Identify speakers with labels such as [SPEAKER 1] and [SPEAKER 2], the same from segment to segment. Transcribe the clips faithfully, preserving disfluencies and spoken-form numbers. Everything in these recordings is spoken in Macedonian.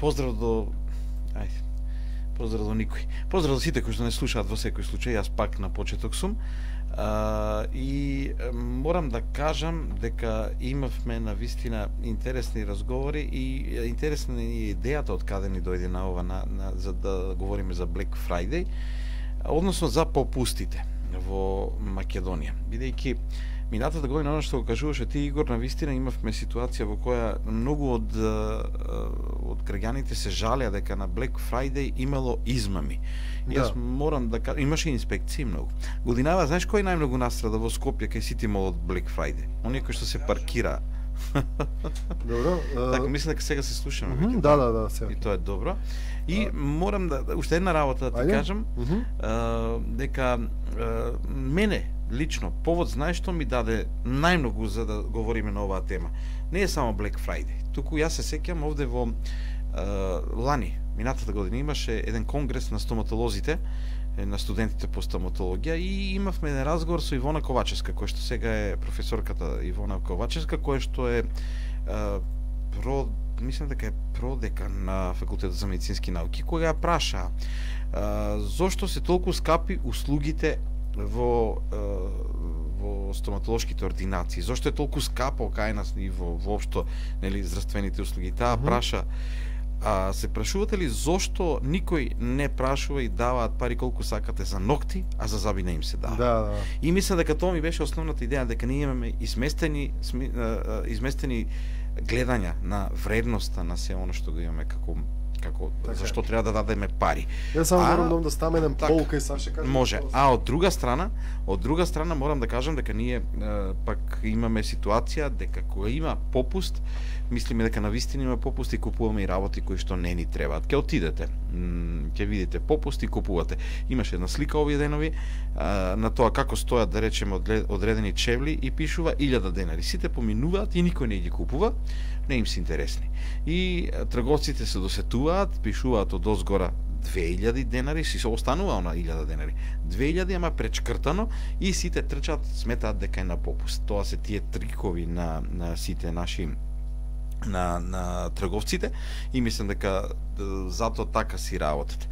[SPEAKER 1] поздрав до ајде. Поздрав до никој. Поздрав до сите кои што не слушаат во секој случај, јас пак на почеток сум. А, и морам да кажам дека имавме на вистина интересни разговори и интересна е идејата од каде ни дојде на ова на, на за да говориме за Black Friday, односно за попустите во Македонија. Бидејќи минатата година, оно што го кажуваше ти, Игор, на вистина имавме ситуација во која многу од од граѓаните се жалеа дека на Black Friday имало измами. И јас
[SPEAKER 2] Да.
[SPEAKER 1] морам да кажам, имаше инспекции многу. Годинава, знаеш кој најмногу настрада во Скопје кај City Mall од Black Friday? Оние кои што се паркира.
[SPEAKER 2] Добро.
[SPEAKER 1] Така, мислам дека сега се слушаме.
[SPEAKER 2] Мгм,
[SPEAKER 1] веќе.
[SPEAKER 2] да, да, да, сега.
[SPEAKER 1] И тоа е добро. И морам да уште една работа да ти
[SPEAKER 2] Ајде.
[SPEAKER 1] кажам,
[SPEAKER 2] Мгм.
[SPEAKER 1] а, дека а, мене лично повод знаеш што ми даде најмногу за да говориме на оваа тема. Не е само Black Friday. Туку јас се сеќам овде во а, лани, минатата година имаше еден конгрес на стоматолозите, на студентите по стоматологија и имавме еден разговор со Ивона Ковачевска, која што сега е професорката Ивона Ковачевска, која што е а, про мислам дека е продекан на факултетот за медицински науки, која ја праша а, зошто се толку скапи услугите во а, во стоматолошките ординации, зошто е толку скапо кај нас и во воопшто, нели, здравствените услуги. Таа
[SPEAKER 2] Мгм.
[SPEAKER 1] праша, а се прашувате ли зошто никој не прашува и даваат пари колку сакате за ногти, а за заби не им се дава?
[SPEAKER 2] Да, да.
[SPEAKER 1] И мислам дека тоа ми беше основната идеја, дека ние имаме изместени сми, а, а, изместени гледања на вредноста на се оно што го имаме како како
[SPEAKER 2] Така е.
[SPEAKER 1] зашто треба да дадеме пари.
[SPEAKER 2] Јас само
[SPEAKER 1] А,
[SPEAKER 2] морам да стаменем
[SPEAKER 1] така,
[SPEAKER 2] полка и Саше каже.
[SPEAKER 1] Може. А од друга страна, од друга страна морам да кажам дека ние е, пак имаме ситуација дека кога има попуст, мислиме дека навистина има попуст и купуваме и работи кои што не ни требаат. Ке отидете, м, ќе видите попуст и купувате. Имаше една слика овие денови а, на тоа како стојат, да речеме, одле- одредени чевли и пишува илјада денари. Сите поминуваат и никој не ги купува, не им се интересни. И а, трговците се досетуваат, пишуваат од озгора две илјади денари, си се останува она илјада денари. две илјади, ама пречкртано и сите трчат, сметаат дека е на попуст. Тоа се тие трикови на, на сите наши на, на трговците и мислам дека д- затоа така си работат.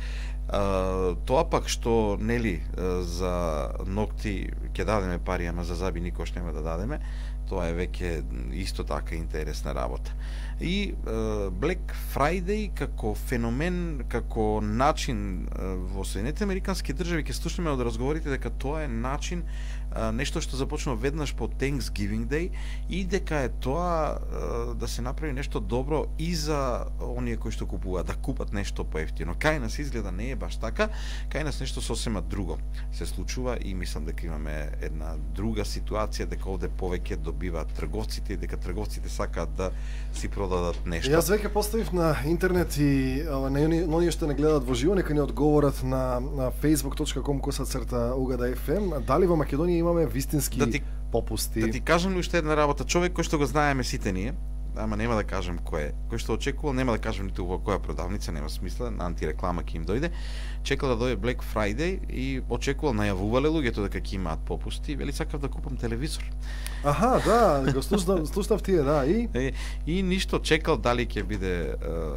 [SPEAKER 1] А, тоа пак што, нели, а, за ногти ќе дадеме пари, ама за заби никош нема да дадеме, тоа е веќе исто така интересна работа. И а, Black Friday како феномен, како начин а, во Соединетите Американски држави ќе слушнеме од разговорите дека тоа е начин, а, нешто што започна веднаш по Thanksgiving Day и дека е тоа а, да се направи нешто добро и за оние кои што купуваат, да купат нешто поевтино. Кај нас изгледа не е баш така, кај нас нешто сосема друго се случува и мислам дека имаме една друга ситуација, дека овде повеќе добиваат трговците и дека трговците сакаат да си продадат нешто.
[SPEAKER 2] Јас веќе поставив на интернет и ова, на оние на оние што не гледаат во живо, нека ни одговорат на, на facebook точка com косацрта угада еф ем, дали во Македонија имаме вистински
[SPEAKER 1] Да ти-
[SPEAKER 2] попусти.
[SPEAKER 1] Да ти кажам ли уште една работа, човек кој што го знаеме сите ние, ама нема да кажам кој е, кој што очекувал, нема да кажам ниту во која продавница, нема смисла, на антиреклама ќе им дојде, чекал да дојде Black Friday и очекувал, најавувале луѓето дека ќе имаат попусти, вели сакав да купам телевизор.
[SPEAKER 2] Аха, да, го слушнав, слушнав тие, да, и
[SPEAKER 1] И, и ништо, чекал дали ќе биде е,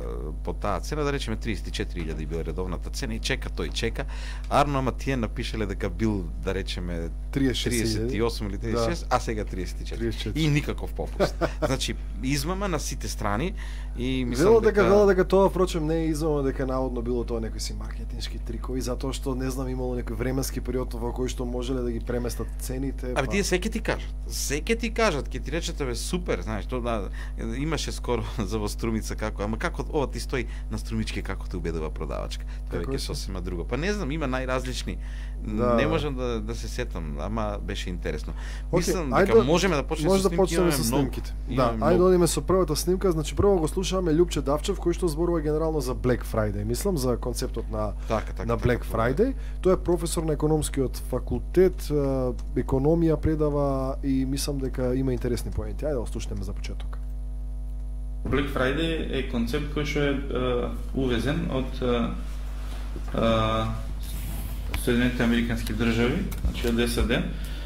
[SPEAKER 1] по таа цена, да речеме триесет и четири илјади била редовната цена и чека тој чека. Арно, ама тие напишале дека бил, да речеме,
[SPEAKER 2] триесет и шест
[SPEAKER 1] триесет и осум или триесет и шест,
[SPEAKER 2] Да.
[SPEAKER 1] а сега триесет и четири.
[SPEAKER 2] триесет и четири.
[SPEAKER 1] И никаков попуст. Значи, измама на сите страни и мислам
[SPEAKER 2] Вело дека вело дека тоа впрочем не е измама, дека наводно било тоа некои си маркетиншки трикови, затоа што не знам имало некој временски период во кој што можеле да ги преместат цените.
[SPEAKER 1] Абе тие се ќе ти кажат. Се ќе ти кажат, ќе ти речат бе супер, знаеш, тоа да, имаше скоро за во Струмица како, ама како ова ти стои на Струмички како те убедува продавачка. Тоа
[SPEAKER 2] Како
[SPEAKER 1] веќе
[SPEAKER 2] е?
[SPEAKER 1] сосема друго. Па не знам, има најразлични.
[SPEAKER 2] Да.
[SPEAKER 1] Не можам да да се сетам, ама беше интересно.
[SPEAKER 2] Окей,
[SPEAKER 1] Мислам
[SPEAKER 2] ајде
[SPEAKER 1] дека
[SPEAKER 2] да-
[SPEAKER 1] можеме да почнеме
[SPEAKER 2] Може
[SPEAKER 1] со
[SPEAKER 2] да
[SPEAKER 1] снимки,
[SPEAKER 2] почнеме
[SPEAKER 1] имаме
[SPEAKER 2] со
[SPEAKER 1] многу.
[SPEAKER 2] снимките. Да,
[SPEAKER 1] Имаме
[SPEAKER 2] ајде да
[SPEAKER 1] многу.
[SPEAKER 2] одиме со првата снимка. Значи прво го слушаваме Лјупче Давчев кој што зборува генерално за Black Friday, мислам за концептот на
[SPEAKER 1] Така, така.
[SPEAKER 2] на
[SPEAKER 1] така,
[SPEAKER 2] Black
[SPEAKER 1] така.
[SPEAKER 2] Friday. Тој е професор на економскиот факултет, е, економија предава и мислам дека има интересни поенти. Ајде да слушнеме за почеток.
[SPEAKER 3] Black Friday е концепт кој што е, е увезен од е, е, Соединетите Американски држави, значи од ес а де, е,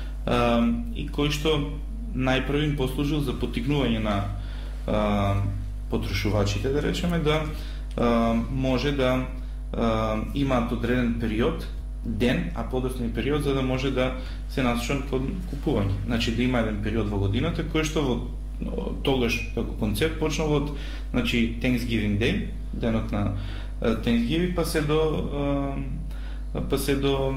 [SPEAKER 3] и кој што најпрви им послужил за поттикнување на е, потрошувачите, да речеме, да може да имаат одреден период, ден, а подоцна и период за да може да се насочат кон купување. Значи да има еден период во годината кој што во тогаш како концепт почнал од значи Thanksgiving Day, денот на Thanksgiving, па се до па се до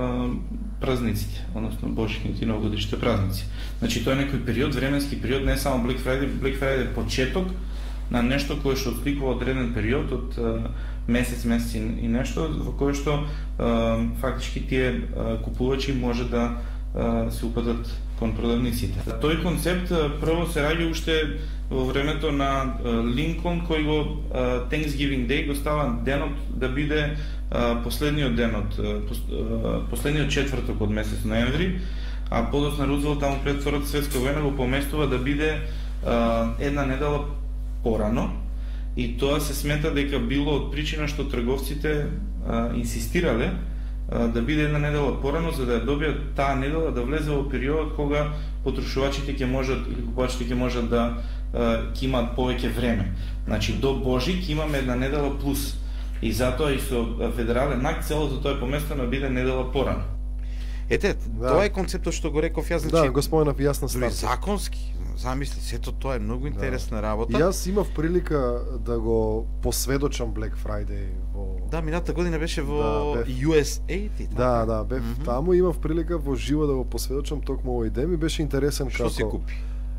[SPEAKER 3] празниците, односно божичните и новогодишните празници. Значи тоа е некој период, временски период, не само Black Friday, Black Friday е почеток на нешто кое што откликува одреден период од месец, месец и нешто, во кое што фактички тие купувачи може да се упадат кон продавниците. Тој концепт прво се раѓа уште во времето на Линколн, кој го Thanksgiving Day го става денот да биде последниот денот, последниот четврток од месец ноември, а подоцна Рузвелт таму пред Втората светска војна го поместува да биде една недела порано, и тоа се смета дека било од причина што трговците а, инсистирале а, да биде една недела порано, за да ја добијат таа недела да влезе во период кога потрошувачите ќе можат или купувачите ќе можат да ќе имаат повеќе време. Значи до Божик имаме една недела плюс. И затоа и со федерален акт целото тоа е поместено да биде недела порано.
[SPEAKER 1] Ете,
[SPEAKER 2] да.
[SPEAKER 1] Тоа е концептот што го реков јас,
[SPEAKER 2] значи. Да, го споменав јасно
[SPEAKER 1] старт. Законски, замисли, сето тоа е многу интересна да. работа.
[SPEAKER 2] И јас имав прилика да го посведочам Black Friday во
[SPEAKER 1] Да, мината година беше во да, Ю Ес Ей. Ти,
[SPEAKER 2] да, да, бев mm -hmm. таму, имав прилика во живо да го посведочам токму овој ден, ми беше интересен
[SPEAKER 1] што
[SPEAKER 2] како
[SPEAKER 1] си купи?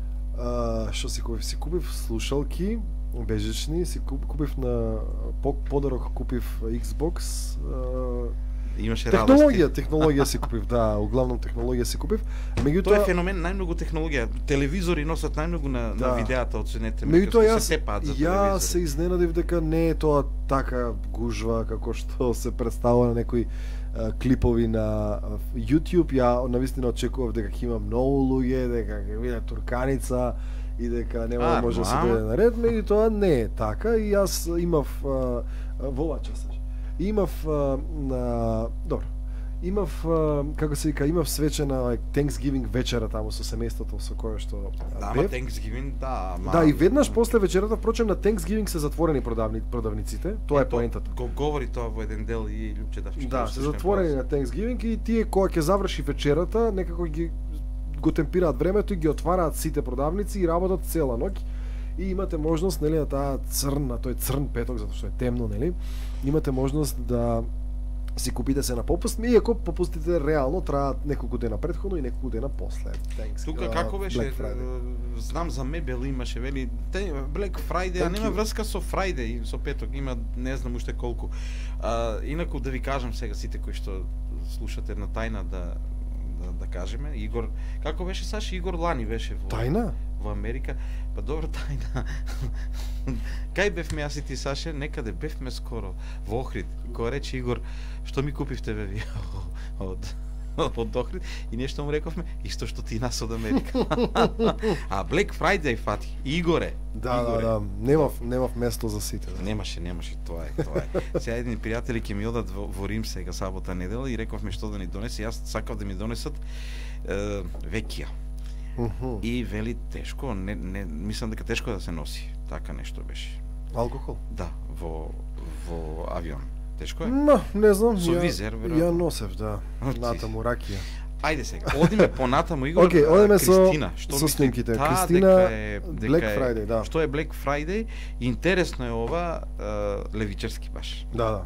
[SPEAKER 2] А, што си купив? Си купив слушалки бежични, си куп, купив на подарок купив Xbox. А,
[SPEAKER 1] Имаше
[SPEAKER 2] технологија,
[SPEAKER 1] радост.
[SPEAKER 2] технологија си купив, да, углавном технологија си купив. Меѓутоа
[SPEAKER 1] тоа е феномен, најмногу технологија. Телевизори носат најмногу на,
[SPEAKER 2] да.
[SPEAKER 1] на видеата од сцените.
[SPEAKER 2] Меѓутоа јас
[SPEAKER 1] се тепаат за
[SPEAKER 2] ја се изненадив дека не е тоа така гужва како што се представува на некои а, клипови на а, YouTube. Ја навистина очекував дека ќе има многу луѓе, дека ќе биде турканица и дека нема да може да се дојде на ред, меѓутоа не е така и јас имав а, во оваа част имав а, на добро. Имав а, како се вика, имав свечена like, Thanksgiving вечера таму со семејството со кое што
[SPEAKER 1] да, ма Thanksgiving, да, ма...
[SPEAKER 2] Да, и веднаш после вечерата, впрочем на Thanksgiving се затворени продавни, продавниците. Тоа е поентата.
[SPEAKER 1] Го говори тоа во еден дел и Лјупче Давче.
[SPEAKER 2] Да, се затворени на Thanksgiving и тие кога ќе заврши вечерата, некако ги го темпираат времето и ги отвараат сите продавници и работат цела ноќ. И имате можност, нели, на таа црн, на тој црн петок, затоа што е темно, нели, имате можност да си купите се на попуст, иако попустите реално траат неколку дена претходно и неколку дена после. Thanks,
[SPEAKER 1] Тука како беше, знам за мебел имаше, вели, Black Friday, а нема врска со Friday, со петок, има не знам уште колку. А, инаку да ви кажам сега сите кои што слушате една тајна да да, да кажеме, Игор, како беше Саши, Игор лани беше во
[SPEAKER 2] тајна
[SPEAKER 1] во Америка. Па добро, тајна. Кај бевме јас и ти, Саше? Некаде бевме скоро во Охрид. Кога рече Игор, што ми купивте бе вие од од Охрид, и нешто му рековме, исто што ти нас од Америка. А Black Friday фати, Игоре.
[SPEAKER 2] Да,
[SPEAKER 1] Игоре.
[SPEAKER 2] да, да, немав немав место за сите. Да.
[SPEAKER 1] Немаше, немаше, тоа е, тоа е. Сега едни пријатели ќе ми одат во, во Рим сега сабота недела и рековме што да ни донесе, јас сакав да ми донесат е, векија.
[SPEAKER 2] Uh-huh.
[SPEAKER 1] И вели тешко, не, не, мислам дека тешко да се носи, така нешто беше.
[SPEAKER 2] Алкохол?
[SPEAKER 1] Да, во во авион. Тешко е?
[SPEAKER 2] Ма, не знам,
[SPEAKER 1] Со
[SPEAKER 2] ја,
[SPEAKER 1] визер, веројатно.
[SPEAKER 2] ја носев, да, натаму ракија.
[SPEAKER 1] Ајде сега, одиме понатаму, Игор.
[SPEAKER 2] Океј, okay, одиме со,
[SPEAKER 1] Кристина, што
[SPEAKER 2] со снимките.
[SPEAKER 1] Та,
[SPEAKER 2] Кристина,
[SPEAKER 1] дека е, дека
[SPEAKER 2] Black
[SPEAKER 1] е,
[SPEAKER 2] Friday, да.
[SPEAKER 1] Што е Black Friday? Интересно е ова, е, левичерски баш.
[SPEAKER 2] Да, да.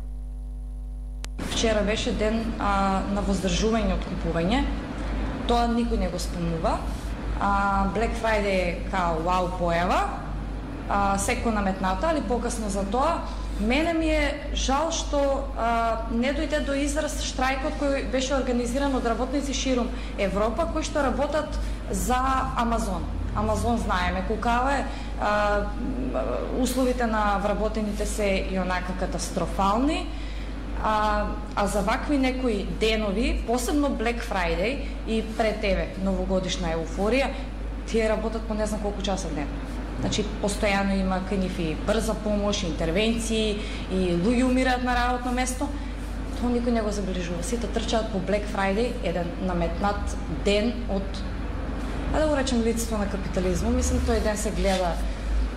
[SPEAKER 4] Вчера беше ден а, на воздржување од купување. Тоа никој не го спомнува. А, Black Friday е као вау појава, а, секој наметната, али покасно за тоа. Мене ми е жал што а, не дојде до израз штрајкот кој беше организиран од работници ширум Европа, кои што работат за Амазон. Амазон знаеме колкава е, а, условите на вработените се и онака катастрофални. А, а за вакви некои денови, посебно Black Friday и пред тебе новогодишна еуфорија, тие работат по не знам колку часа дневно. Значи, постојано има кај нив и брза помош, интервенции и луѓе умираат на работно место. Тоа никој не го забележува. Сите трчаат по Black Friday, еден наметнат ден од, а да го речем, лицето на капитализму. Мислам, тој ден се гледа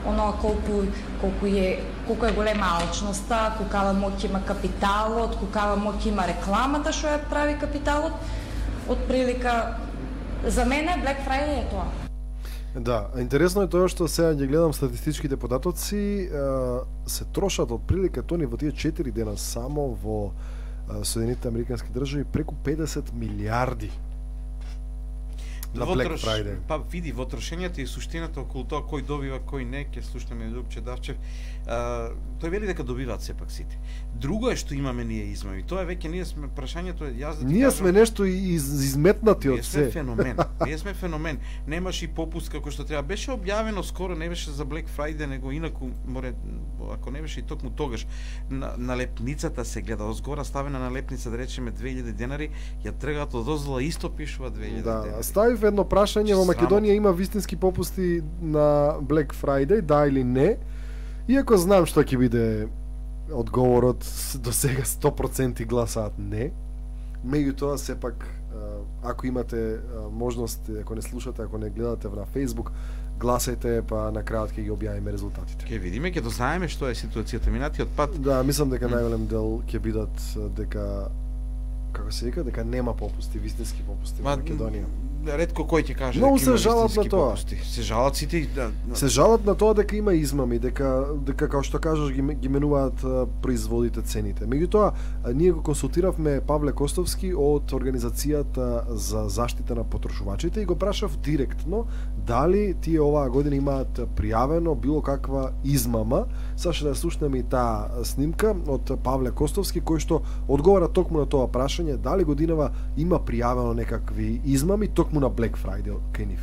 [SPEAKER 4] оно колку колку е колку е голема алчноста, колкава моќ има капиталот, колкава моќ има рекламата што ја прави капиталот. Од прилика за мене Black Friday е тоа.
[SPEAKER 2] Да, интересно е тоа што сега ќе гледам статистичките податоци, се трошат од прилика тони во тие четири дена само во Соединетите Американски држави преку педесет милиарди на
[SPEAKER 1] Во
[SPEAKER 2] Black
[SPEAKER 1] трош...
[SPEAKER 2] Friday.
[SPEAKER 1] Па види, во трошењето и суштината околу тоа кој добива, кој не, ќе слушнеме Лјупче Давчев. А, тој вели дека добиваат сепак сите. Друго е што имаме ние измами. Тоа е веќе ние сме прашањето е јас да ти
[SPEAKER 2] Ние
[SPEAKER 1] кажам,
[SPEAKER 2] сме нешто из, изметнати од
[SPEAKER 1] ние сме
[SPEAKER 2] се.
[SPEAKER 1] феномен. Ние сме феномен. Немаш и попуст како што треба. Беше објавено скоро, не беше за Black Friday, него инаку море, ако не беше и токму тогаш на, на лепницата се гледа озгора ставена на лепница да речеме две илјади денари, ја тргаат од оздола исто пишува две илјади
[SPEAKER 2] Да,
[SPEAKER 1] денари.
[SPEAKER 2] ставив едно прашање во
[SPEAKER 1] Срамотно.
[SPEAKER 2] Македонија има вистински попусти на Black Friday, да или не? Иако знам што ќе биде одговорот, до сега сто проценти гласаат не. Меѓутоа сепак ако имате можност, ако не слушате, ако не гледате на Facebook, гласајте, па на крајот ќе ги објавиме резултатите.
[SPEAKER 1] Ќе видиме, ќе дознаеме што е ситуацијата минатиот пат.
[SPEAKER 2] Да, мислам дека најголем дел ќе бидат дека како се вика, дека нема попусти, вистински попусти во Македонија.
[SPEAKER 1] Ретко кој ќе каже
[SPEAKER 2] Многу
[SPEAKER 1] дека
[SPEAKER 2] се
[SPEAKER 1] има
[SPEAKER 2] жалат на
[SPEAKER 1] вистински
[SPEAKER 2] тоа.
[SPEAKER 1] попусти. Се жалат сите и да, да.
[SPEAKER 2] Се жалат на тоа дека има измами, дека дека како што кажеш ги, ги менуваат а, производите цените. Меѓутоа, а, ние го консултиравме Павле Костовски од Организацијата за заштита на потрошувачите и го прашав директно дали тие оваа година имаат пријавено било каква измама. Сега ќе да слушнеме и таа снимка од Павле Костовски кој што одговара токму на тоа прашање дали годинава има пријавено некакви измами токму на Black Friday кај нив.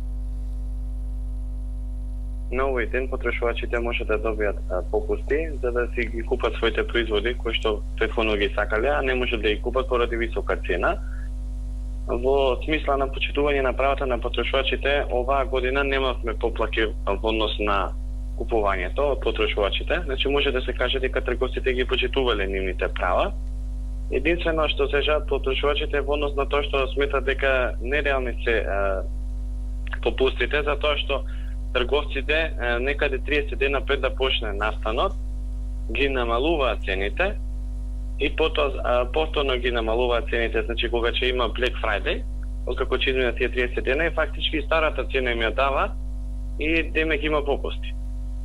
[SPEAKER 5] На овој ден потрошувачите може да добијат а, попусти за да си ги купат своите производи кои што претходно ги сакале, а не може да ги купат поради висока цена. Во смисла на почитување на правата на потрошувачите, оваа година немавме поплаки во однос на купувањето од потрошувачите. Значи може да се каже дека трговците ги почитувале нивните права. Единствено што се жалат потрошувачите во однос на тоа што сметат дека нереални се а, попустите, затоа што трговците а, некаде триесет дена пред да почне настанот ги намалуваат цените и потоа повторно ги намалуваат цените, значи кога ќе има Black Friday, откако ќе изминат тие триесет дена и фактички старата цена им ја дава и демек има попусти.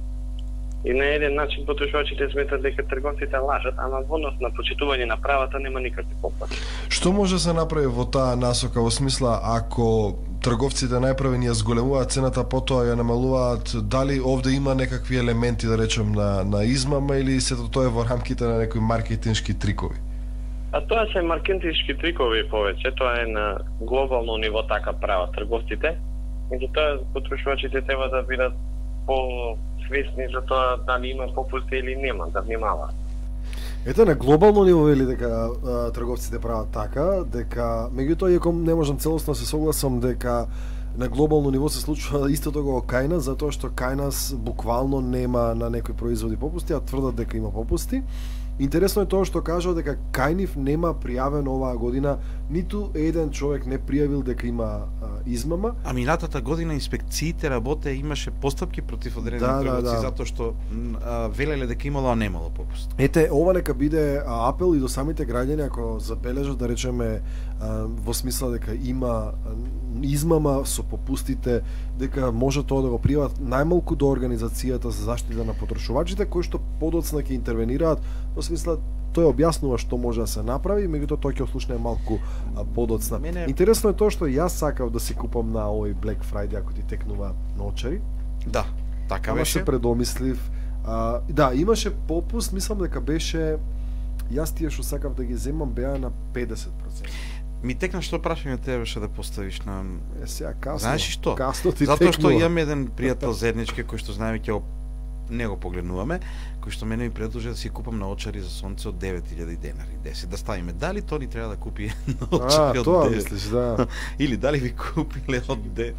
[SPEAKER 5] И на еден начин потрошувачите сметат дека трговците лажат, ама во однос на почитување на правата нема никакви поплати.
[SPEAKER 6] Што може да се направи во таа насока, во смисла ако трговците најпрво ја зголемуваат цената, потоа ја намалуваат, дали овде има некакви елементи да речем на на измама или сето тоа е во рамките на некои маркетиншки трикови?
[SPEAKER 5] А тоа се маркетиншки трикови повеќе, тоа е на глобално ниво така прават трговците. Меѓутоа потрошувачите треба да бидат по свесни за тоа дали има попусти или нема, да внимаваат.
[SPEAKER 2] Ете, на глобално ниво вели дека а, трговците прават така, дека меѓутоа иако не можам целосно да се согласам дека на глобално ниво се случува истото го кај нас, затоа што кај нас буквално нема на некои производи попусти, а тврдат дека има попусти. Интересно е тоа што кажа дека кај нив нема пријавено оваа година, ниту еден човек не пријавил дека има а, измама.
[SPEAKER 1] А минатата година инспекциите работе, имаше постапки против одредени
[SPEAKER 2] Да, да,
[SPEAKER 1] трговци
[SPEAKER 2] да.
[SPEAKER 1] затоа што м, а, велеле дека имало, а немало попуст.
[SPEAKER 2] Ете, ова нека биде а, апел и до самите граѓани ако забележат да речеме а, во смисла дека има а, измама со попустите, дека може тоа да го пријават најмалку до Организацијата за заштита на потрошувачите кои што подоцна ќе интервенираат, во смисла тој објаснува што може да се направи, меѓутоа тоа ќе ослушне малку а, подоцна.
[SPEAKER 1] Мене-
[SPEAKER 2] Интересно е тоа што јас сакав да си купам на овој Black Friday ако ти текнува ноочари.
[SPEAKER 1] Да, така
[SPEAKER 2] Ама
[SPEAKER 1] беше.
[SPEAKER 2] се предомислив. А, да, имаше попуст, мислам дека беше јас тие што сакав да ги земам беа на педесет проценти.
[SPEAKER 1] Ми текна што прашање требаше да поставиш на...
[SPEAKER 2] Е, сега касно.
[SPEAKER 1] Знаеш ли што?
[SPEAKER 2] Касно ти
[SPEAKER 1] Затоа што
[SPEAKER 2] текнува.
[SPEAKER 1] имам еден пријател заеднички кој што знаеме ќе го не го погледнуваме, кој што мене ми предложи да си купам наочари за сонце од девет илјади денари, десет, да ставиме. Дали тој ни треба да купи
[SPEAKER 2] А,
[SPEAKER 1] наочари од
[SPEAKER 2] тоа
[SPEAKER 1] девет?
[SPEAKER 2] мислиш, да.
[SPEAKER 1] Или дали ви купиле од девет?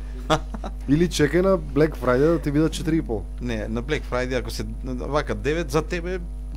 [SPEAKER 2] Или чекај на Black Friday да ти бидат четири и пол.
[SPEAKER 1] Не, на Black Friday ако се вака девет за тебе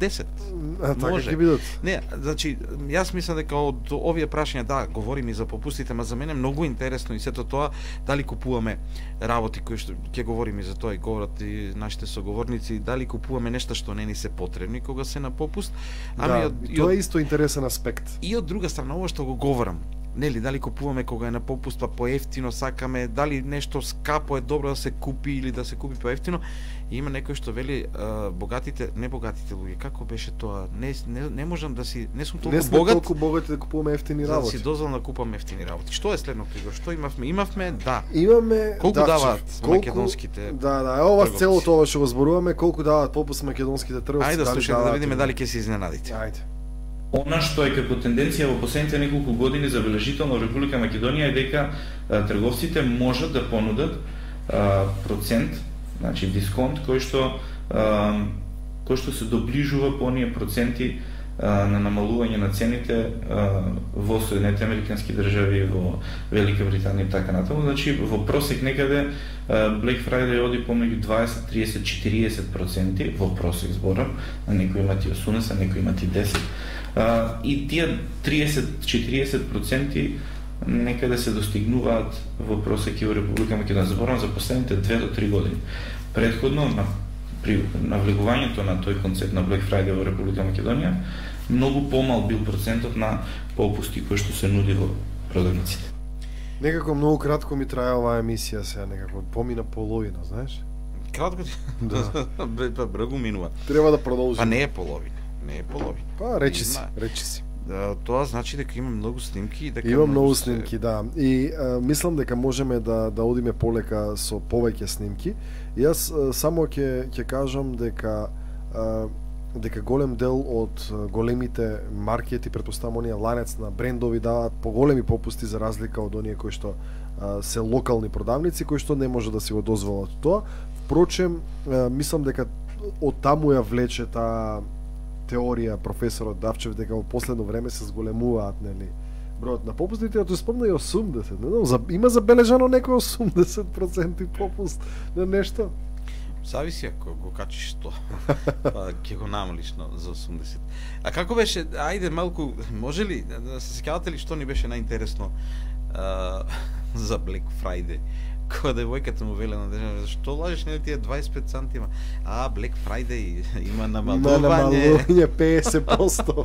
[SPEAKER 1] десет.
[SPEAKER 2] А, така
[SPEAKER 1] Може.
[SPEAKER 2] ќе бидат.
[SPEAKER 1] Не, значи, јас мислам дека од овие прашања, да, говориме и за попустите, ма за мене многу интересно и сето тоа, дали купуваме работи кои што ќе говориме и за тоа и говорат и нашите соговорници, дали купуваме нешта што не ни се потребни кога се на попуст. Ами
[SPEAKER 2] Да,
[SPEAKER 1] од,
[SPEAKER 2] и
[SPEAKER 1] и
[SPEAKER 2] тоа
[SPEAKER 1] од,
[SPEAKER 2] е исто интересен аспект.
[SPEAKER 1] и од друга страна, ова што го говорам, нели, дали купуваме кога е на попуст, па поевтино сакаме, дали нешто скапо е добро да се купи или да се купи поевтино. И има некој што вели а, богатите, не богатите луѓе, како беше тоа? Не не, не можам да си, не сум толку
[SPEAKER 2] Не сме
[SPEAKER 1] богат.
[SPEAKER 2] толку богати да купуваме ефтини
[SPEAKER 1] За да
[SPEAKER 2] работи.
[SPEAKER 1] си дозволам да купам ефтини работи. Што е следното, Игор? Што имавме? Имавме, да.
[SPEAKER 2] Имаме
[SPEAKER 1] Колку
[SPEAKER 2] да,
[SPEAKER 1] даваат
[SPEAKER 2] шеф,
[SPEAKER 1] македонските
[SPEAKER 2] Да, да, ова
[SPEAKER 1] трговци?
[SPEAKER 2] целото ова што го зборуваме, колку даваат попуст македонските трговци.
[SPEAKER 1] Ајде да
[SPEAKER 2] дали
[SPEAKER 1] слушаме да
[SPEAKER 2] даваат
[SPEAKER 1] видиме
[SPEAKER 2] или-
[SPEAKER 1] дали ќе се изненадите.
[SPEAKER 2] Ајде.
[SPEAKER 3] Она што е како тенденција во последните неколку години забележително во Република Македонија е дека а, трговците можат да понудат а, процент, значи дисконт кој што а, кој што се доближува по оние проценти а, на намалување на цените а, во Соединените Американски држави, во Велика Британија и така натаму. Значи во просек некаде а, Black Friday оди помеѓу дваесет, триесет, четириесет проценти во просек зборам, на некои имат и осумдесет, некои имат и десет. Uh, и тие триесет до четириесет проценти некаде се достигнуваат во просеки во Република Македонија. Зборам за последните две до три години. Предходно на при навлегувањето на тој концепт на Black Friday во Република Македонија, многу помал бил процентот на попусти кои што се нуди во продавниците.
[SPEAKER 2] Некако многу кратко ми трае оваа емисија сега, некако помина половина, знаеш?
[SPEAKER 1] Кратко ти.
[SPEAKER 2] Да.
[SPEAKER 1] Бе, бргу минува.
[SPEAKER 2] Треба да продолжиме.
[SPEAKER 1] Па не е половина. Не е половина.
[SPEAKER 2] Па речи си,
[SPEAKER 1] Има.
[SPEAKER 2] речи си.
[SPEAKER 1] Да, тоа значи дека има многу снимки и дека
[SPEAKER 2] Има многу
[SPEAKER 1] се-
[SPEAKER 2] снимки, да. И а, мислам дека можеме да да одиме полека со повеќе снимки. И јас а, само ќе ќе кажам дека а, дека голем дел од а, големите маркети, претпоставам оние ланец на брендови даваат поголеми попусти за разлика од оние кои што а, се локални продавници кои што не може да си го дозволат тоа. Впрочем, а, мислам дека од таму ја влече таа теорија професорот Давчев дека во последно време се зголемуваат, нели, бројот на попустите, а тој спомна и осумдесет, не знам, за, има забележано некој осумдесет проценти попуст на нешто?
[SPEAKER 1] Зависи ако го качиш тоа. Па ќе го намалиш на за осумдесет. А како беше, ајде малку, може ли да се сеќавате ли што ни беше најинтересно а, за Black Friday? Кога девојката му веле на држава, што лажеш нели тие дваесет и пет центима? А, Black Friday има
[SPEAKER 2] Има
[SPEAKER 1] намалување.
[SPEAKER 2] намалување педесет проценти.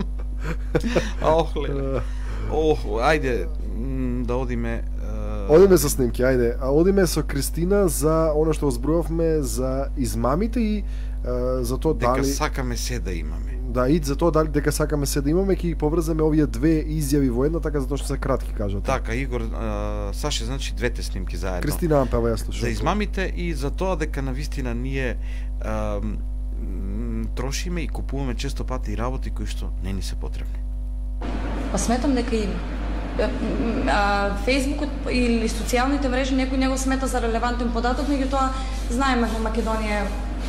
[SPEAKER 1] Охле. Ох, ајде м, да одиме. а,
[SPEAKER 2] Одиме со снимки, ајде. А одиме со Кристина за она што зборувавме за измамите и а, за тоа
[SPEAKER 1] дека
[SPEAKER 2] дали
[SPEAKER 1] сакаме се да имаме.
[SPEAKER 2] да и за тоа дали дека сакаме се да имаме, ќе ги поврземе овие две изјави во една, така затоа што се кратки кажат.
[SPEAKER 1] Така, Игор, а, Саше, значи двете снимки заедно.
[SPEAKER 2] Кристина Ампева ја слушам.
[SPEAKER 1] За измамите и за тоа дека навистина ние а, м, трошиме и купуваме често пати и работи кои што не ни се потребни.
[SPEAKER 4] Па сметам дека и а, Фејсбукот или социјалните мрежи некој не го смета за релевантен податок, меѓутоа знаеме во Македонија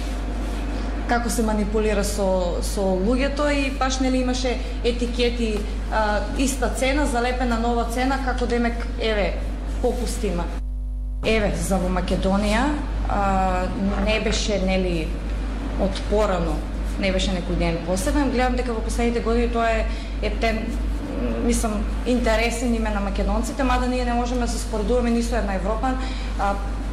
[SPEAKER 4] како се манипулира со со луѓето и баш нели имаше етикети а, иста цена, залепена нова цена, како демек еве попуст има. Еве за во Македонија а, не беше нели од порано, не беше некој ден посебен. Гледам дека во последните години тоа е ептен, мислам, интересен име на македонците, мада ние не можеме да се споредуваме ни со една Европа, а,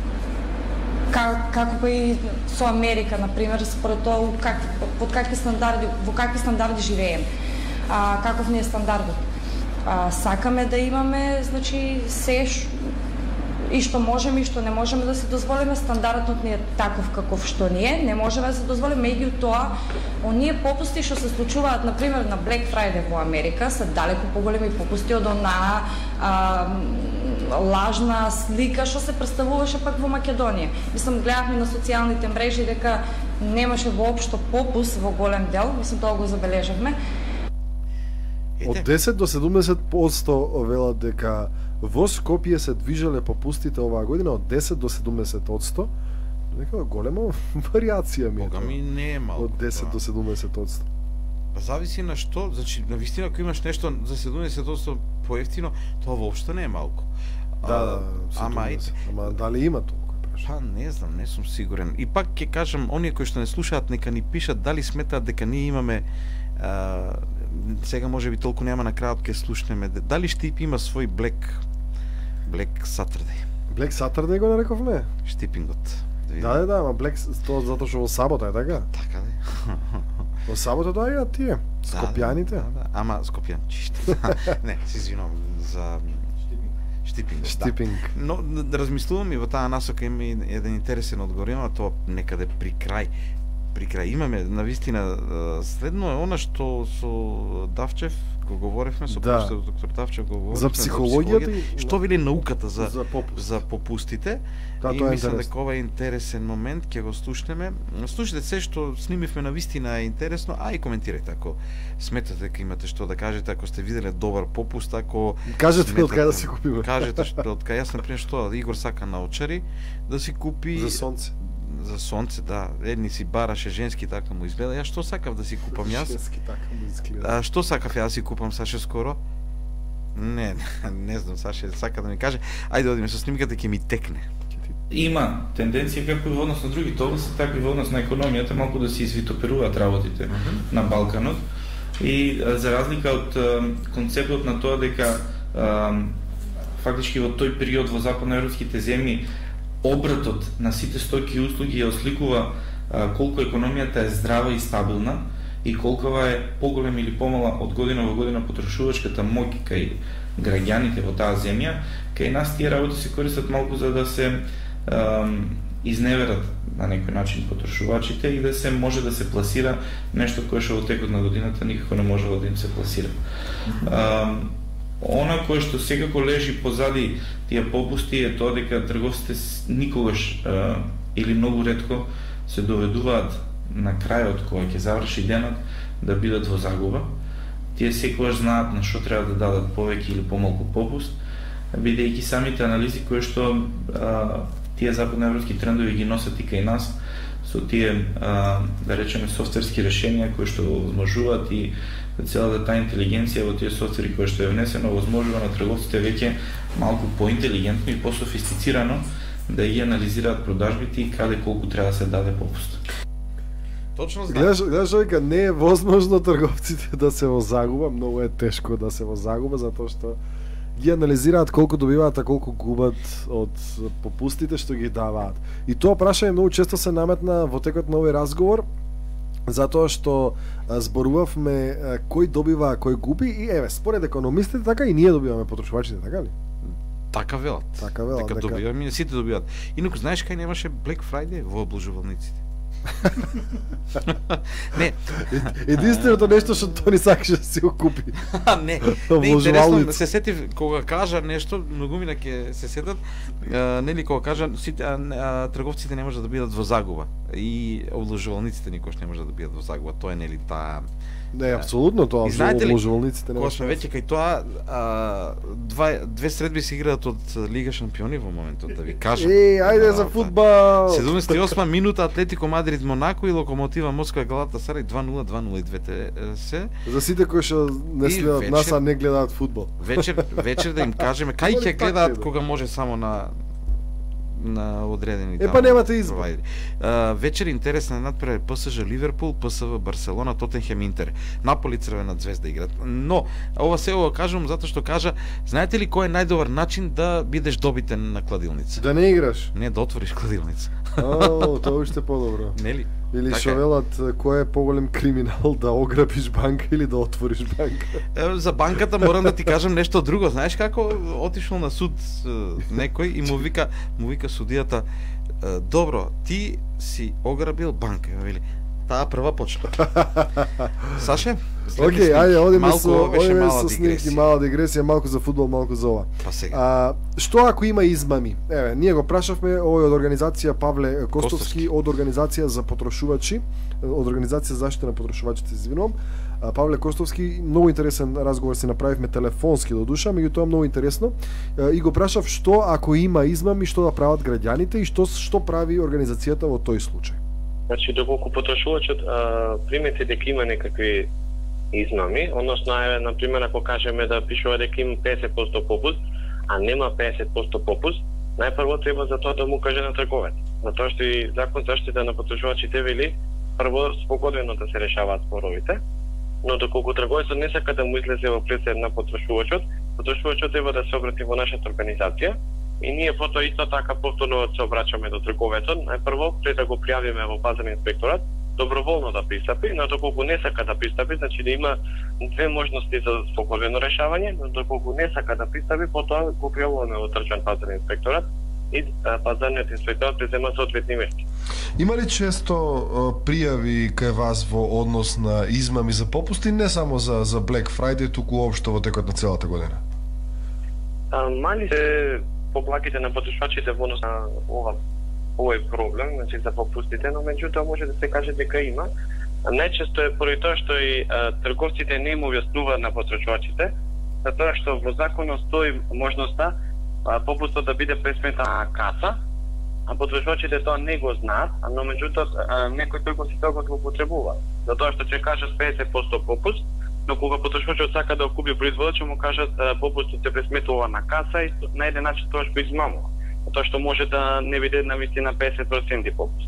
[SPEAKER 4] ка, како па и со Америка, например, според тоа у как, под какви стандарди, во какви стандарди живееме, а, каков ни е стандардот. А, сакаме да имаме, значи, се ш- и што можеме и што не можеме да се дозволиме, стандардот ни е таков каков што ни е, не можеме да се дозволиме, меѓутоа оние попусти што се случуваат, например, на Black Friday во Америка, се далеку поголеми попусти од онаа а, лажна слика што се представуваше пак во Македонија. Мислам, гледавме на социјалните мрежи дека немаше воопшто попуст во голем дел, мислам, тоа го забележавме.
[SPEAKER 2] Од
[SPEAKER 1] Ете,
[SPEAKER 2] десет до седумдесет проценти велат дека во Скопје се движеле попустите оваа година од десет до седумдесет проценти. Нека голема варијација ми е.
[SPEAKER 1] Бога
[SPEAKER 2] тоа.
[SPEAKER 1] ми не е малку.
[SPEAKER 2] Од десет до седумдесет проценти.
[SPEAKER 1] Па зависи на што, значи на вистина ако имаш нешто за седумдесет проценти поевтино, тоа воопшто не е малку.
[SPEAKER 2] Да,
[SPEAKER 1] А,
[SPEAKER 2] да,
[SPEAKER 1] ама ајде.
[SPEAKER 2] седумдесет. Ама дали има толку? сакаш?
[SPEAKER 1] Па не знам, не сум сигурен. И пак ќе кажам, оние кои што не слушаат нека ни пишат дали сметаат дека ние имаме а, сега може би толку нема на крајот ќе слушнеме дали Штип има свој Black Black Saturday.
[SPEAKER 2] Black Saturday го нарековме?
[SPEAKER 1] Штипингот.
[SPEAKER 2] Да, да, да, ама Black тоа затоа што во сабота е така?
[SPEAKER 1] Така да.
[SPEAKER 2] Во сабота доаѓаат тие, скопјаните.
[SPEAKER 1] Да, да, да. Ама скопјанчиште. Не, се извинувам за Штипинг.
[SPEAKER 2] Штипинг.
[SPEAKER 1] Да. Но да размислувам и во таа насока има еден интересен одговор, има тоа некаде при крај. При крај имаме навистина следно е она што со Давчев го говоревме со
[SPEAKER 2] да.
[SPEAKER 1] професор доктор Давчев го говоревме
[SPEAKER 2] за психологијата и
[SPEAKER 1] што вели науката за
[SPEAKER 2] за, попуст.
[SPEAKER 1] за попустите.
[SPEAKER 2] Да,
[SPEAKER 1] и
[SPEAKER 2] тоа е
[SPEAKER 1] мислам
[SPEAKER 2] интересно.
[SPEAKER 1] дека ова е интересен момент, ќе го слушнеме. Слушате се што снимивме навистина е интересно, а и коментирајте ако сметате дека имате што да кажете, ако сте виделе добар попуст, ако
[SPEAKER 2] кажете од кај да си купиме.
[SPEAKER 1] Кажете што од кај, јас например што Игор сака наочари да си купи
[SPEAKER 2] за сонце.
[SPEAKER 1] За сонце, да. Едни си бараше женски, така му изгледа. Јас што сакав да си купам јас?
[SPEAKER 2] Женски така му изгледа.
[SPEAKER 1] А што сакав јас да си купам Саше скоро? Не, не, не знам, Саше сака да ми каже. Ајде одиме со снимката, ќе ми текне.
[SPEAKER 3] Има тенденција како и во однос на другите области, така и во однос на економијата малку да се извитоперуваат работите mm -hmm. на Балканот. И за разлика од концептот на тоа дека а, фактички во тој период во западноевропските земји обратот на сите стоки и услуги ја осликува а, колку економијата е здрава и стабилна и колкова е поголем или помала од година во година потрошувачката моќ кај граѓаните во таа земја, кај нас тие работи се користат малку за да се а, изневерат на некој начин потрошувачите и да се може да се пласира нешто кое што во текот на годината никако не можело да им се пласира. А, Она кое што секако лежи позади тие попусти е тоа дека трговците никогаш е, или многу ретко се доведуваат на крајот кога ќе заврши денот да бидат во загуба. Тие секогаш знаат на што треба да дадат повеќе или помалку попуст, бидејќи самите анализи кои што е, тие западноевропски трендови ги носат и кај нас со тие е, да речеме софтверски решенија кои што возможуваат и целата таа интелигенција во тие софтвери кои што е внесено возможува на трговците веќе малку поинтелигентно и пософистицирано да ги анализираат продажбите и каде колку треба да се даде попуст.
[SPEAKER 1] Точно знам.
[SPEAKER 2] Гледаш, гледаш дека не е возможно трговците да се во загуба, многу е тешко да се во загуба затоа што ги анализираат колку добиваат, а колку губат од попустите што ги даваат. И тоа прашање многу често се наметна во текот на овој разговор, затоа што зборувавме кој добива, а кој губи и еве, според економистите така и ние добиваме потрошувачите, така ли?
[SPEAKER 1] Така велат.
[SPEAKER 2] Така велат.
[SPEAKER 1] Дека добиваме, сите добиваат. Инаку знаеш кај немаше Black Friday во обложувалниците? Не.
[SPEAKER 2] Единственото нешто што тој ни сакаше да си го купи.
[SPEAKER 1] не, не интересно, се сетив кога кажа нешто, многумина ќе се сетат, а, нели кога кажа сите а, а, трговците не може да бидат во загуба и обложувалниците никош не може да бидат во загуба. Тоа е нели таа
[SPEAKER 2] Не, апсолутно тоа, обложувалниците не.
[SPEAKER 1] Кога сме веќе кај тоа, а, два, две средби се играат од Лига шампиони во моментот, да ви кажам.
[SPEAKER 2] Е, ајде за фудбал.
[SPEAKER 1] седумдесет и осма минута Атлетико Мадрид Монако и Локомотива Москва Галатасарај два нула два нула и двете се.
[SPEAKER 2] За сите кои што не следат нас, а не гледаат фудбал.
[SPEAKER 1] Вечер, вечер да им кажеме кај ќе гледаат кога може само на на одредени
[SPEAKER 2] Е, па немате избор.
[SPEAKER 1] Uh, вечер интересна надпревар ПСЖ Ливерпул, ПСВ Барселона, Тотенхем Интер. Наполи Црвена звезда играат. Но ова се ова кажувам затоа што кажа, знаете ли кој е најдобар начин да бидеш добитен на кладилница?
[SPEAKER 2] Да не играш.
[SPEAKER 1] Не, да отвориш кладилница.
[SPEAKER 2] О, тоа уште подобро.
[SPEAKER 1] Нели?
[SPEAKER 2] Или
[SPEAKER 1] така
[SPEAKER 2] што велат, кој е поголем криминал, да ограбиш банка или да отвориш банка?
[SPEAKER 1] Е, за банката морам да ти кажам нешто друго. Знаеш како отишол на суд некој и му вика, му вика судијата, добро, ти си ограбил банка, вели. Таа прва почна. Саше?
[SPEAKER 2] Океј, ајде, одиме
[SPEAKER 1] малку,
[SPEAKER 2] со, одиме со
[SPEAKER 1] дигресија.
[SPEAKER 2] снимки, мала дигресија, малку за фудбал, малку за ова.
[SPEAKER 1] Па сега.
[SPEAKER 2] А, што ако има измами? Еве, ние го прашавме, овој од организација Павле Костовски,
[SPEAKER 1] Костовски.
[SPEAKER 2] од организација за потрошувачи, од организација за заштита на потрошувачите, извинувам. Павле Костовски, многу интересен разговор се направивме телефонски до душа, меѓутоа многу интересно. И го прашав што ако има измами, што да прават граѓаните и што што прави организацијата во тој случај.
[SPEAKER 5] Значи, доколку потрошувачот примети дека има некакви измами, односно, на пример, ако кажеме да пишува дека има песет проценти попуст, а нема песет проценти попуст, најпрво треба за тоа да му каже на трговец. Затоа што и закон заштита на потрошувачите вели прво спогодено да се решаваат споровите, но доколку трговецот не сака да му излезе во пресед на потрошувачот, потрошувачот треба да се обрати во нашата организација и ние потоа исто така повторно се обраќаме до трговецот, најпрво пред да го пријавиме во пазарен инспекторат, доброволно да пристапи, но доколку не сака да пристапи, значи да има две можности за спогодено решавање, но доколку не сака да пристапи, потоа го пријавуваме во трчан пазарен инспекторат и пазарниот инспекторат презема соодветни мерки.
[SPEAKER 6] Има ли често пријави кај вас во однос на измами за попусти, не само за за Black Friday, туку општо во текот на целата година?
[SPEAKER 5] А, мали се поплаките на потрошувачите во однос на ова овој проблем, значи за попустите, но меѓутоа може да се каже дека има. Најчесто е поради тоа што и а, трговците не им објаснуваат на потрошувачите, затоа што во законот стои можноста а, попустот да биде пресметан на каса, а потрошувачите тоа не го знаат, но меѓутоа некои трговци тоа го злоупотребуваат. Затоа што ќе кажат педесет проценти попуст, но кога потрошувачот сака да купи производот, ќе му кажат а, попустот се пресметува на каса и на еден начин тоа што измамува. Тоа што може да не биде на вистина педесет проценти попуст.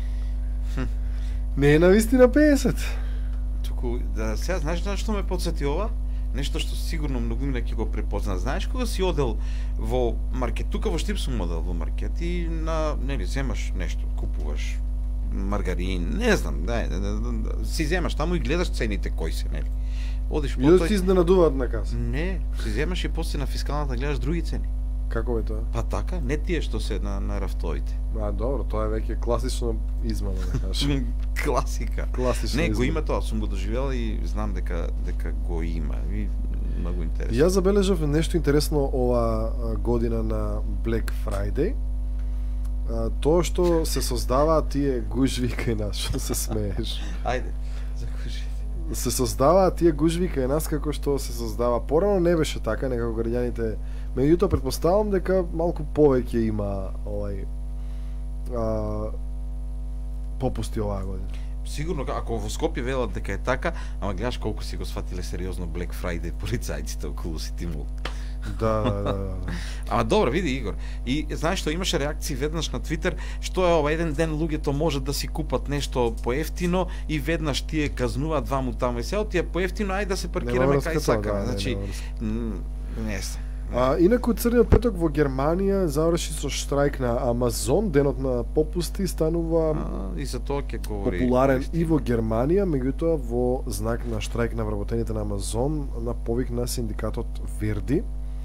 [SPEAKER 2] Не е на вистина педесет.
[SPEAKER 1] Туку, да, сега, знаеш на што ме подсети ова? Нешто што сигурно многумина ќе го препозна. Знаеш кога си одел во маркет, тука во Штип сум одел во маркет и на, нели, земаш нешто, купуваш маргарин, не знам, да, да, да, да, си земаш таму и гледаш цените кои се, нели. Одиш по
[SPEAKER 2] тој... И да ти изненадуваат на каса.
[SPEAKER 1] Не, си земаш и после на фискалната гледаш други цени.
[SPEAKER 2] Како е тоа?
[SPEAKER 1] Па така, не тие што се на, на рафтовите.
[SPEAKER 2] А, добро, тоа е веќе класична измама, да кажеш.
[SPEAKER 1] Класика.
[SPEAKER 2] Класична
[SPEAKER 1] не,
[SPEAKER 2] измама.
[SPEAKER 1] го има тоа, сум го доживел и знам дека дека го има. И многу интересно.
[SPEAKER 2] Јас забележав нешто интересно ова година на Black Friday. А, тоа што се создаваат тие гужви кај нас, што се смееш.
[SPEAKER 1] Ајде, закажи.
[SPEAKER 2] Се создаваат тие гужви кај нас како што се создава. Порано не беше така, некако граѓаните, меѓутоа претпоставам дека малку повеќе има овај а, попусти оваа година.
[SPEAKER 1] Сигурно, ако во Скопје велат дека е така, ама гледаш колку си го сватиле сериозно Black Friday полицајците околу Сити Мол.
[SPEAKER 2] Да, да, да, да.
[SPEAKER 1] Ама добро, види Игор. И знаеш што имаше реакции веднаш на Твитер, што е ова еден ден луѓето можат да си купат нешто поевтино и веднаш тие казнуваат ваму таму и се, тие поевтино, ајде да се паркираме кај сакаме.
[SPEAKER 2] Да,
[SPEAKER 1] значи,
[SPEAKER 2] не,
[SPEAKER 1] не знам.
[SPEAKER 2] А, инаку црниот петок во Германија заврши со штрајк на Амазон, денот на попусти станува
[SPEAKER 1] а, и за тоа ќе говори
[SPEAKER 2] популарен и во Германија, меѓутоа во знак на штрајк на вработените на Амазон на повик на синдикатот Верди.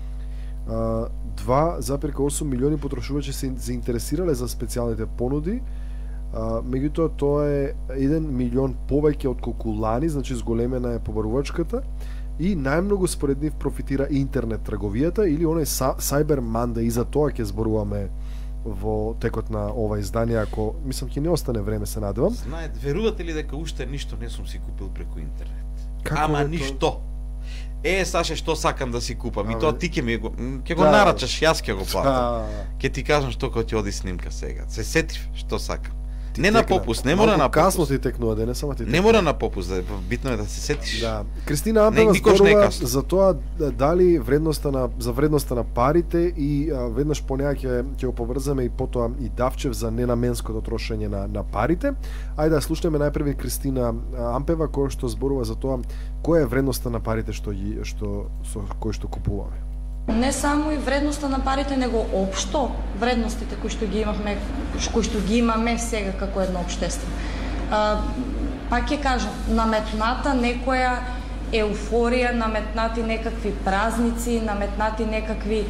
[SPEAKER 2] два зарез осум милиони потрошувачи се заинтересирале за специјалните понуди, а, меѓутоа тоа е еден милион повеќе од колку лани, значи зголемена е побарувачката. И најмногу според нив профитира интернет трговијата или оној Cyber Monday, и за тоа ќе зборуваме во текот на ова издание, ако мислам ќе не остане време, се надевам.
[SPEAKER 1] Знаете, верувате ли дека уште ништо не сум си купил преку интернет?
[SPEAKER 2] Како
[SPEAKER 1] Ама
[SPEAKER 2] е
[SPEAKER 1] ништо. Е, Саше, што сакам да си купам?
[SPEAKER 2] А,
[SPEAKER 1] и тоа
[SPEAKER 2] бе.
[SPEAKER 1] ти ќе ми го ќе го
[SPEAKER 2] Да.
[SPEAKER 1] нарачаш, јас ќе го платам.
[SPEAKER 2] Да.
[SPEAKER 1] Ќе ти кажам што кога ќе оди снимка сега. Се сетив што сакам.
[SPEAKER 2] Ти
[SPEAKER 1] Не на
[SPEAKER 2] текна.
[SPEAKER 1] попуст, не мора
[SPEAKER 2] Малку
[SPEAKER 1] на
[SPEAKER 2] Касно
[SPEAKER 1] попуст.
[SPEAKER 2] ти текнува денес, сама ти
[SPEAKER 1] Не
[SPEAKER 2] текнува.
[SPEAKER 1] мора на попуст, да, битно е да се сетиш.
[SPEAKER 2] Да. Кристина Ампева
[SPEAKER 1] Не, никош не е
[SPEAKER 2] зборува
[SPEAKER 1] касно.
[SPEAKER 2] за тоа дали вредноста на за вредноста на парите и а, веднаш по неа ќе ќе го поврзаме и потоа и Давчев за ненаменското трошење на на парите. Ајде да слушнеме најпрви Кристина Ампева која што зборува за тоа која е вредноста на парите што ги што со кои што купуваме.
[SPEAKER 4] Не само и вредноста на парите, него општо вредностите кои што ги имавме, кои што ги имаме сега како едно општество. А, пак ќе кажам, наметната некоја еуфорија, наметнати некакви празници, наметнати некакви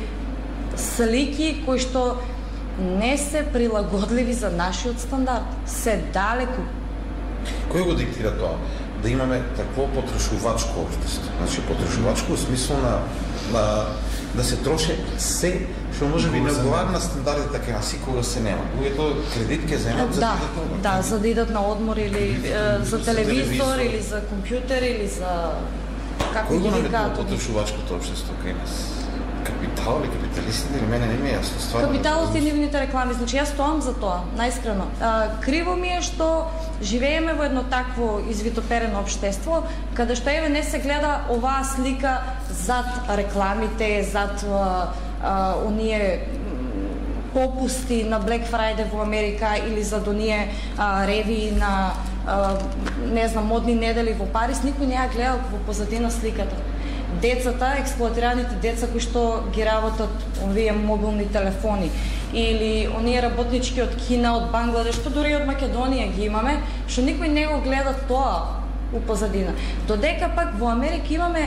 [SPEAKER 4] слики кои што не се прилагодливи за нашиот стандард. Се далеку.
[SPEAKER 7] Кој го диктира тоа? Да имаме такво потрошувачко општество. Значи потрошувачко во смисла на, на да се троше се што може би не одговара на стандардите кај нас и кога се нема. Луѓето кредит ќе земат за
[SPEAKER 4] Да,
[SPEAKER 7] да идат на одмор.
[SPEAKER 4] да, за да идат на одмор или е, за телевизор или за компјутер или за како
[SPEAKER 7] Кој
[SPEAKER 4] ги
[SPEAKER 7] го наметнува
[SPEAKER 4] викаат.
[SPEAKER 7] потрошувачкото општество кај нас? Капитал или капиталистите или мене не ми е јасно. Стварно.
[SPEAKER 4] Капиталот и нивните реклами, значи јас стоам за тоа, најискрено. А, криво ми е што живееме во едно такво извитоперено општество, каде што еве не се гледа оваа слика зад рекламите, зад а, а, оние м, попусти на Black Friday во Америка или за до ние а, реви на а, не знам модни недели во Париз, никој не ја гледал во позадина сликата. Децата, експлоатираните деца кои што ги работат овие мобилни телефони или оние работнички од Кина, од Бангладеш, па дури од Македонија ги имаме, што никој не го гледа тоа у позадина. Додека пак во Америка имаме,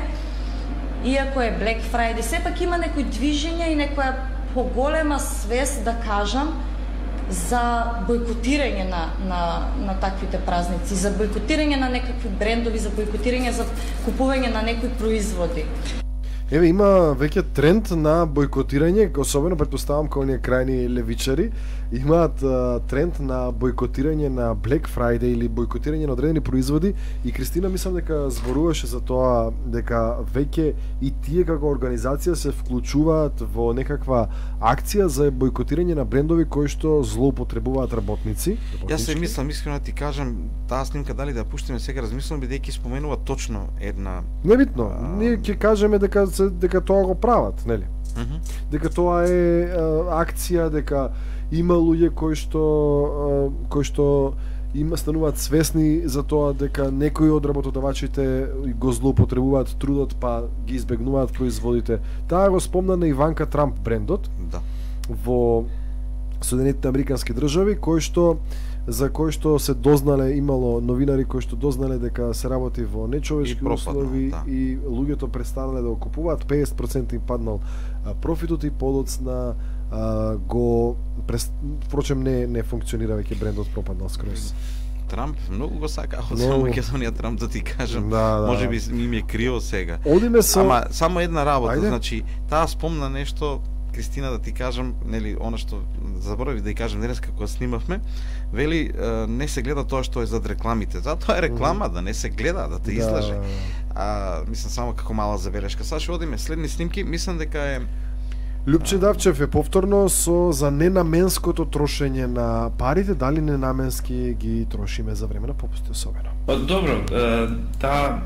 [SPEAKER 4] иако е Black Friday, сепак има некои движења и некоја поголема свест, да кажам, за бойкотирање на, на, на таквите празници, за бойкотирање на некакви брендови, за бойкотирање за купување на некои производи.
[SPEAKER 2] Еве, има веќе тренд на бойкотирање, особено претпоставам кога оние крајни левичари имаат а, тренд на бойкотирање на Black Friday или бойкотирање на одредени производи, и Кристина мислам дека зборуваше за тоа дека веќе и тие како организација се вклучуваат во некаква акција за бойкотирање на брендови кои што злоупотребуваат работници.
[SPEAKER 1] Јас се мислам, искрено ти кажам, таа снимка дали да ја пуштиме сега, размислам бидејќи споменува точно една...
[SPEAKER 2] Небитно, а... ние ќе кажеме дека дека тоа го прават, нели?
[SPEAKER 1] Uh -huh.
[SPEAKER 2] Дека тоа е а, акција, дека има луѓе кои што а, кои што има стануваат свесни за тоа дека некои од работодавачите го злоупотребуваат трудот, па ги избегнуваат производите. Таа го спомна на Иванка Трамп брендот.
[SPEAKER 1] Да.
[SPEAKER 2] Во Соединетите Американски држави, кој што за кој што се дознале, имало новинари кои што дознале дека се работи во нечовечки услови, да. И луѓето престанале да го купуваат, педесет проценти им паднал а, профитот и подоцна а, го прес... впрочем не не функционира веќе, брендот пропаднал скроз.
[SPEAKER 1] Трамп многу го сака од само Македонија, Трамп, да ти кажам.
[SPEAKER 2] Да, да.
[SPEAKER 1] Може би ми е криво сега.
[SPEAKER 2] Одиме со...
[SPEAKER 1] Ама само една работа,
[SPEAKER 2] Ајде.
[SPEAKER 1] Значи, таа спомна нешто, Кристина, да ти кажам, нели, она што заборави да ја кажам денес како снимавме, вели не се гледа тоа што е зад рекламите. Затоа е реклама, да не се гледа, да те излаже.
[SPEAKER 2] Да.
[SPEAKER 1] А, мислам само како мала забелешка. Сега ќе одиме следни снимки, мислам дека е
[SPEAKER 2] Лјупче Давчев е повторно со за ненаменското трошење на парите, дали ненаменски ги трошиме за време на попусти особено.
[SPEAKER 3] Па добро, таа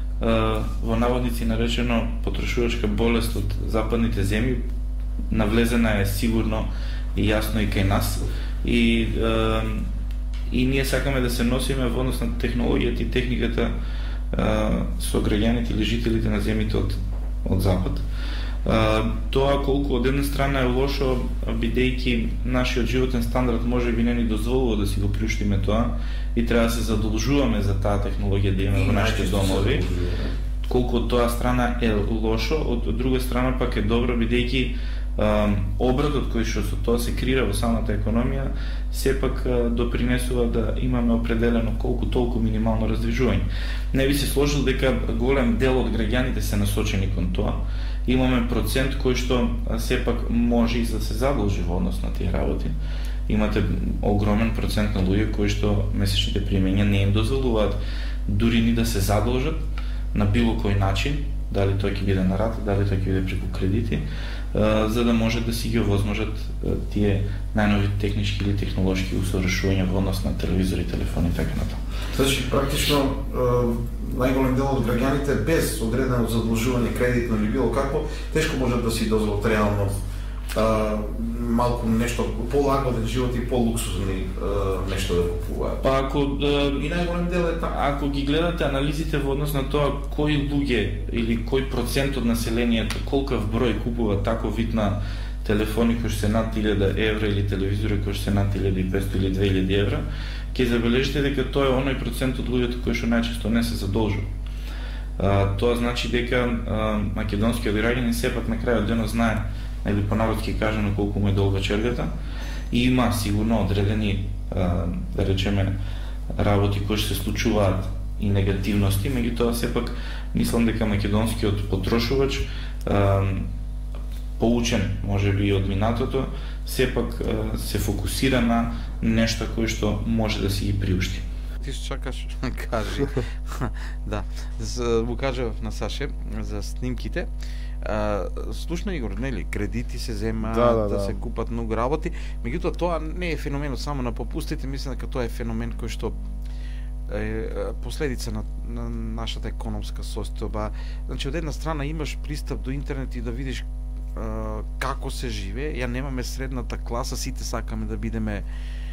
[SPEAKER 3] во наводници наречено потрошувачка болест од западните земји навлезена е сигурно и јасно и кај нас, и и ние сакаме да се носиме во однос на технологијата и техниката со граѓаните или жителите на земјите од од запад. Uh, тоа колку од една страна е лошо, бидејќи нашиот животен стандард може би не ни дозволува да си го приуштиме тоа и треба да се задолжуваме за таа технологија да имаме во нашите домови. Колку од тоа страна е лошо, од друга страна пак е добро, бидејќи uh, обратот кој што со тоа се креира во самата економија сепак uh, допринесува да имаме определено колку толку минимално раздвижување. Не би се сложил дека голем дел од граѓаните се насочени кон тоа. Имаме процент кој што сепак може и да се задолжи во однос на тие работи. Имате огромен процент на луѓе кои што месечните примања не им дозволуваат дури ни да се задолжат на било кој начин, дали тоа ќе биде на рата, дали тоа ќе биде преку кредити, за да може да си ги овозможат тие најнови технички или технолошки усовршувања во однос на телевизори, телефони и така натаму.
[SPEAKER 7] Значи, практично, најголем дел од граѓаните без одредено задолжување кредитно или било какво, тешко можат да си дозволат реално а, малку нешто полагоден живот и полуксузни нешто да купуваат.
[SPEAKER 3] Па ако
[SPEAKER 7] и најголем дел е така.
[SPEAKER 3] Ако ги гледате анализите во однос на тоа кои луѓе или кој процент од населението, колкав број купува таков вид на телефони кои се над илјада евра или телевизори кои се над илјада и петстотини или две илјади евра, ќе забележите дека тоа е оној процент од луѓето кои што најчесто не се задолжуваат. Тоа значи дека а, македонскиот граѓанин сепак на крајот денот знае, или по народски кажано, колку му е долга чергата, и има сигурно одредени, а, да речеме, работи кои се случуваат и негативности, меѓутоа сепак мислам дека македонскиот потрошувач, а, поучен можеби и од минатото, сепак а, се фокусира на нешто кои што може да си ги приушти.
[SPEAKER 1] Ти чакаш, кажи. Да, му кажав на Саше за снимките. А, слушна Игор, нели, кредити се зема,
[SPEAKER 2] да, да,
[SPEAKER 1] да,
[SPEAKER 2] да
[SPEAKER 1] се купат многу работи, меѓутоа тоа не е феноменот само на попустите, мислам дека тоа е феномен кој што е последица на, на нашата економска состојба. Значи, од една страна имаш пристап до интернет и да видиш како се живее, ја немаме средната класа, сите сакаме да бидеме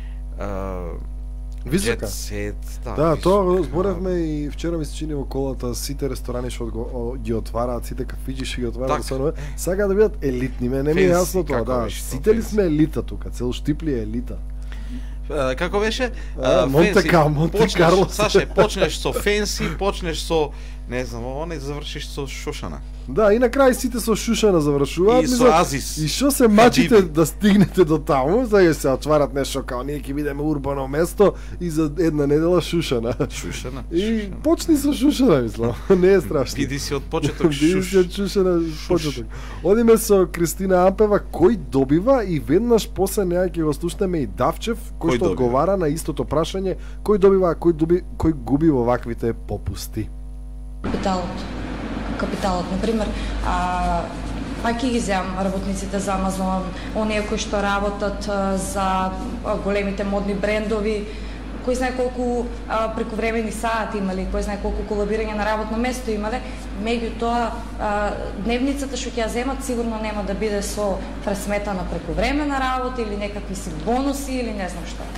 [SPEAKER 2] висока.
[SPEAKER 1] Set, да,
[SPEAKER 2] да,
[SPEAKER 1] висока.
[SPEAKER 2] тоа зборевме и вчера ми се чини во колата, сите ресторани што го, ги отвараат, сите кафиџи што ги отвараат,
[SPEAKER 1] Так.
[SPEAKER 2] сака да бидат елитни, мене не ми е
[SPEAKER 1] Fancy,
[SPEAKER 2] јасно тоа,
[SPEAKER 1] како
[SPEAKER 2] да.
[SPEAKER 1] беше тоа,
[SPEAKER 2] Сите ли
[SPEAKER 1] fancy?
[SPEAKER 2] сме елита тука? Цел Штипли е елита.
[SPEAKER 1] А, како беше?
[SPEAKER 2] А, Монте
[SPEAKER 1] Fancy.
[SPEAKER 2] Ка- Монте
[SPEAKER 1] Почнеш-
[SPEAKER 2] Карло.
[SPEAKER 1] Саше, почнеш со Фенси, почнеш со не знам, оно и завршиш со Шошана.
[SPEAKER 2] Да, и на крај сите со Шушана завршуваат.
[SPEAKER 1] И со
[SPEAKER 2] мислам,
[SPEAKER 1] Азис.
[SPEAKER 2] И што се мачите
[SPEAKER 1] Хаджиби.
[SPEAKER 2] да стигнете до таму, за да се отварат нешто као ние ќе бидеме урбано место и за една недела Шушана.
[SPEAKER 1] Шушана.
[SPEAKER 2] И
[SPEAKER 1] Шушана.
[SPEAKER 2] почни со Шушана, мислам. Не е страшно.
[SPEAKER 1] Биди си од почеток
[SPEAKER 2] Биди
[SPEAKER 1] Шуш.
[SPEAKER 2] си од Шушана почеток. Одиме со Кристина Ампева, кој добива и веднаш после неа ќе го слушнеме и Давчев, кој,
[SPEAKER 1] Кој
[SPEAKER 2] што
[SPEAKER 1] добива?
[SPEAKER 2] одговара на истото прашање, кој добива, а кој доби, кој губи во ваквите попусти.
[SPEAKER 4] Капиталот. Капиталот, например, а, па ќе ги земам работниците за Амазон, оние кои што работат а, за а, големите модни брендови, кој знае колку а, прековремени сати имале, кој знае колку колабирање на работно место имале, меѓутоа а, дневницата што ќе ја земат сигурно нема да биде со пресметана прековремена работа или некакви си бонуси или не знам што.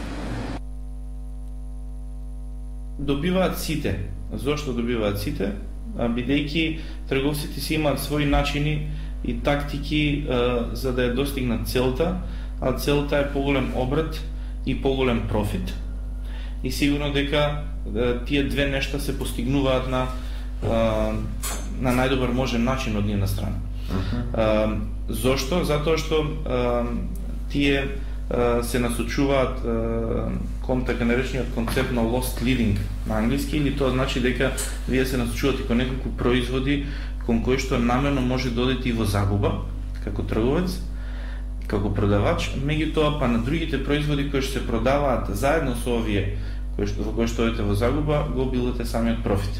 [SPEAKER 3] Добиваат сите. Зошто добиваат сите? А, бидејќи трговците си имаат своји начини и тактики а, за да ја достигнат целта, а целта е поголем обрат и поголем профит. И сигурно дека а, тие две нешта се постигнуваат на а, на најдобар можен начин од нивна страна. А, зошто? Затоа што а, тие а, се насочуваат а, кон така наречениот концепт на lost living на англиски, или тоа значи дека вие се насочувате кон неколку производи кон кои што намерно може да одите и во загуба како трговец, како продавач, меѓутоа па на другите производи кои што се продаваат заедно со овие кои што во кои што одите во загуба, го билате самиот профит.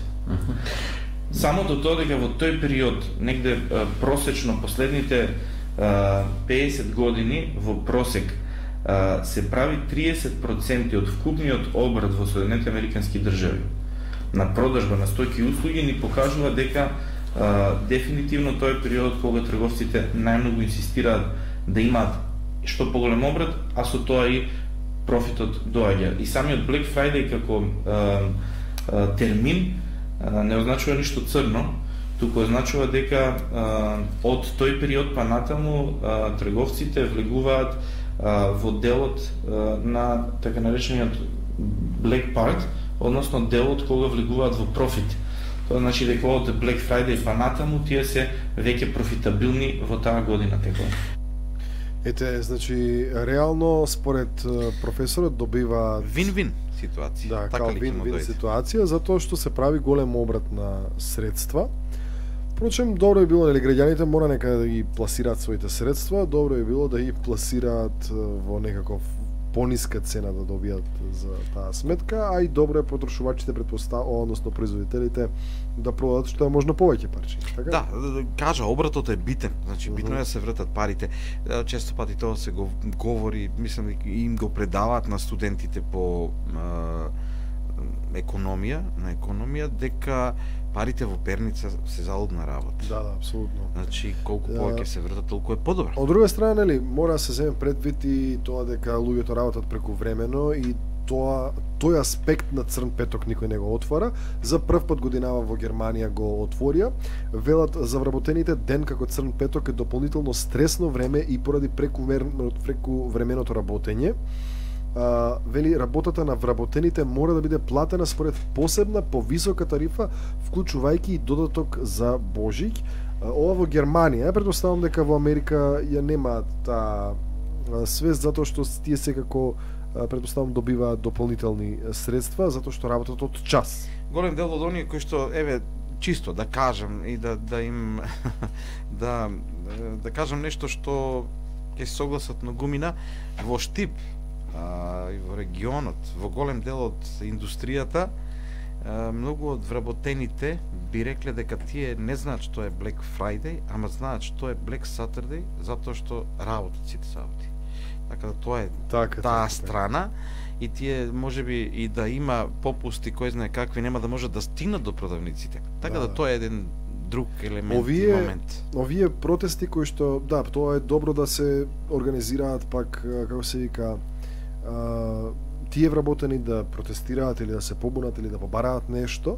[SPEAKER 3] Самото тоа дека во тој период, негде а, просечно последните а, песет години во просек а, се прави триесет проценти од вкупниот обрат во Соединетите Американски држави на продажба на стоки и услуги, ни покажува дека а, дефинитивно тој е период кога трговците најмногу инсистираат да имаат што поголем обрат, а со тоа и профитот доаѓа. И самиот Black Friday како а, а, термин а, не означува ништо црно, туку означува дека а, од тој период па натаму а, трговците влегуваат а, во делот а, на така наречениот Black Part, односно делот кога влегуваат во профит. Тоа значи дека од Black Friday па натаму тие се веќе профитабилни во таа година текова.
[SPEAKER 2] Ете, значи, реално, според е, професорот, добива
[SPEAKER 1] Вин-вин ситуација.
[SPEAKER 2] да,
[SPEAKER 1] така
[SPEAKER 2] као
[SPEAKER 1] ли ќе му
[SPEAKER 2] вин-вин
[SPEAKER 1] дојде?
[SPEAKER 2] ситуација, затоа што се прави голем обрат на средства. Впрочем, добро е било, нели, граѓаните мора некаде да ги пласираат своите средства, добро е било да ги пласираат е, во некаков пониска цена да добијат за таа сметка, а и добро е потрошувачите предпостав, односно производителите да продадат што е можно повеќе парче. Така?
[SPEAKER 1] Да, кажа, обратот е битен. Значи, битно е да се вратат парите. Често пати тоа се го говори, мислам, дека им го предаваат на студентите по а, економија, на економија, дека парите во перница се залудна работа.
[SPEAKER 2] Да, да, апсолутно.
[SPEAKER 1] Значи, колку
[SPEAKER 2] Да.
[SPEAKER 1] повеќе се вратат, толку е подобро.
[SPEAKER 2] Од друга страна, нели, мора да се земе предвид и тоа дека луѓето работат преку времено и тоа тој аспект на Црн петок никој не го отвора. За прв пат годинава во Германија го отворија. Велат за вработените ден како Црн петок е дополнително стресно време и поради прекумерното прекувременото работење. Uh, вели, работата на вработените мора да биде платена според посебна повисока тарифа, вклучувајќи и додаток за Божик. Uh, ова во Германија, ја претпоставам дека во Америка ја нема таа uh, свест, затоа што тие секако uh, претпоставам добиваат дополнителни средства, затоа што работат од час.
[SPEAKER 1] Голем дел од оние кои што, еве, чисто да кажам и да да им да да кажам нешто што ќе се согласат многумина во Штип, а, и во регионот, во голем дел од индустријата, а, многу од вработените би рекле дека тие не знаат што е Black Friday, ама знаат што е Black Saturday, затоа што работат сите саботи. Така да тоа е
[SPEAKER 2] Така,
[SPEAKER 1] таа
[SPEAKER 2] така,
[SPEAKER 1] страна и тие можеби и да има попусти кој знае какви нема да можат да стигнат до продавниците. Така
[SPEAKER 2] Да,
[SPEAKER 1] да,
[SPEAKER 2] да.
[SPEAKER 1] тоа е еден друг елемент
[SPEAKER 2] овие,
[SPEAKER 1] и момент.
[SPEAKER 2] Овие протести кои што, да, тоа е добро да се организираат пак, како се вика, а, тие вработени да протестираат или да се побунат или да побараат нешто.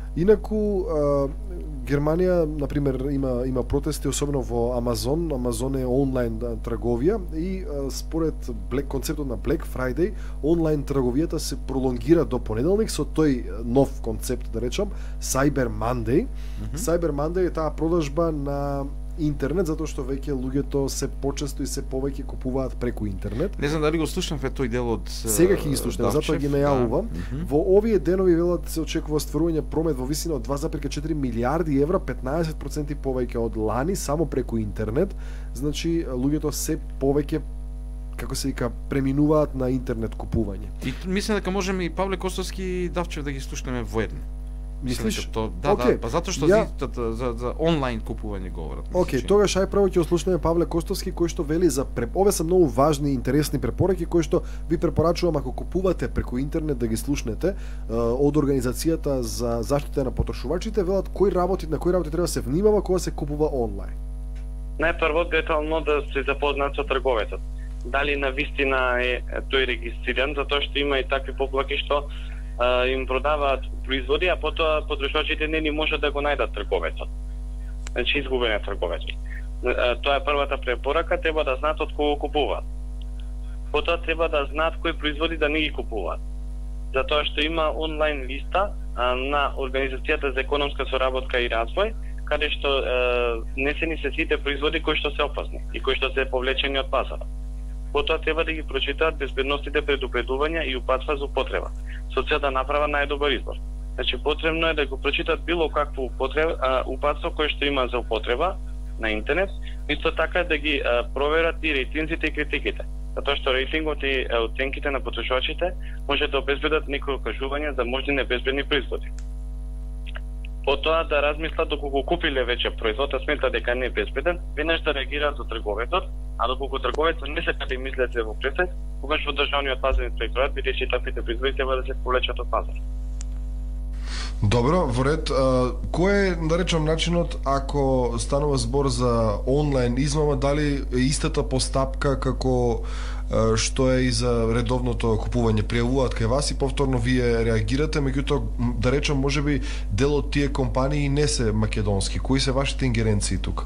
[SPEAKER 2] Инаку а, Германија, например, има има протести особено во Амазон. Амазон е онлайн трговија и а, според Black, концептот на Black Friday, онлайн трговијата се пролонгира до понеделник со тој нов концепт, да речам, Cyber Monday. Mm-hmm. Cyber Monday е таа продажба на интернет, затоа што веќе луѓето се почесто и се повеќе купуваат преку интернет.
[SPEAKER 1] Не знам дали го слушнавте тој дел од
[SPEAKER 2] сега ќе ги слушнам, затоа ги најавувам. Да. Mm-hmm. Во овие денови велат се очекува стварување промет во висина од два зарез четири милијарди евра, петнаесет проценти повеќе од лани само преку интернет. Значи луѓето се повеќе, како се вика, преминуваат на интернет купување.
[SPEAKER 1] И мислам дека можеме и Павле Костовски и Давчев да ги слушнеме воедно.
[SPEAKER 2] Мислиш?
[SPEAKER 1] То, да, okay. да, па затоа што
[SPEAKER 2] ја...
[SPEAKER 1] за, за, за онлайн купување говорат.
[SPEAKER 2] Океј, okay, тогаш ај прво ќе ослушнеме Павле Костовски кој што вели за преп... овие се многу важни и интересни препораки кои што ви препорачувам ако купувате преку интернет да ги слушнете од организацијата за заштита на потрошувачите, велат кои работи на кои работи треба да се внимава кога се купува онлайн.
[SPEAKER 5] Најпрво детално да се запознаат со трговецот. Дали навистина е тој регистриран, затоа што има и такви поплаки што им продаваат производи, а потоа потрошувачите не ни можат да го најдат трговецот. Значи изгубен е трговецот. Тоа е првата препорака, треба да знаат од кого купуваат. Потоа треба да знаат кои производи да не ги купуваат. Затоа што има онлайн листа на Организацијата за економска соработка и развој, каде што е, несени се сите производи кои што се опасни и кои што се повлечени од пазарот. Потоа треба да ги прочитаат безбедностите предупредувања и упатства за употреба, со цел да направат најдобар избор. Значи потребно е да го прочитаат било какво употреба, а, упатство кое што има за употреба на интернет, исто така да ги а, проверат и рейтинзите и критиките. Затоа што рейтингот и а, оценките на потрошувачите може да обезбедат некои окажувања за можни небезбедни производи. Потоа да размислат доколку купиле веќе производ, а сметат дека не е безбеден, веднаш да реагираат за трговецот, а доколку трговецот не сака да им излезе во пресај, тогаш во државниот пазарен инспекторат бидејќи таквите производи треба да се повлечат од пазар.
[SPEAKER 6] Добро, во ред, а, кој е, да речам, начинот ако станува збор за онлайн измама, дали е истата постапка како а, што е и за редовното купување? Пријавуваат кај вас и повторно вие реагирате, меѓутоа, да речам, можеби дел од тие компании не се македонски. Кои се вашите ингеренции тука?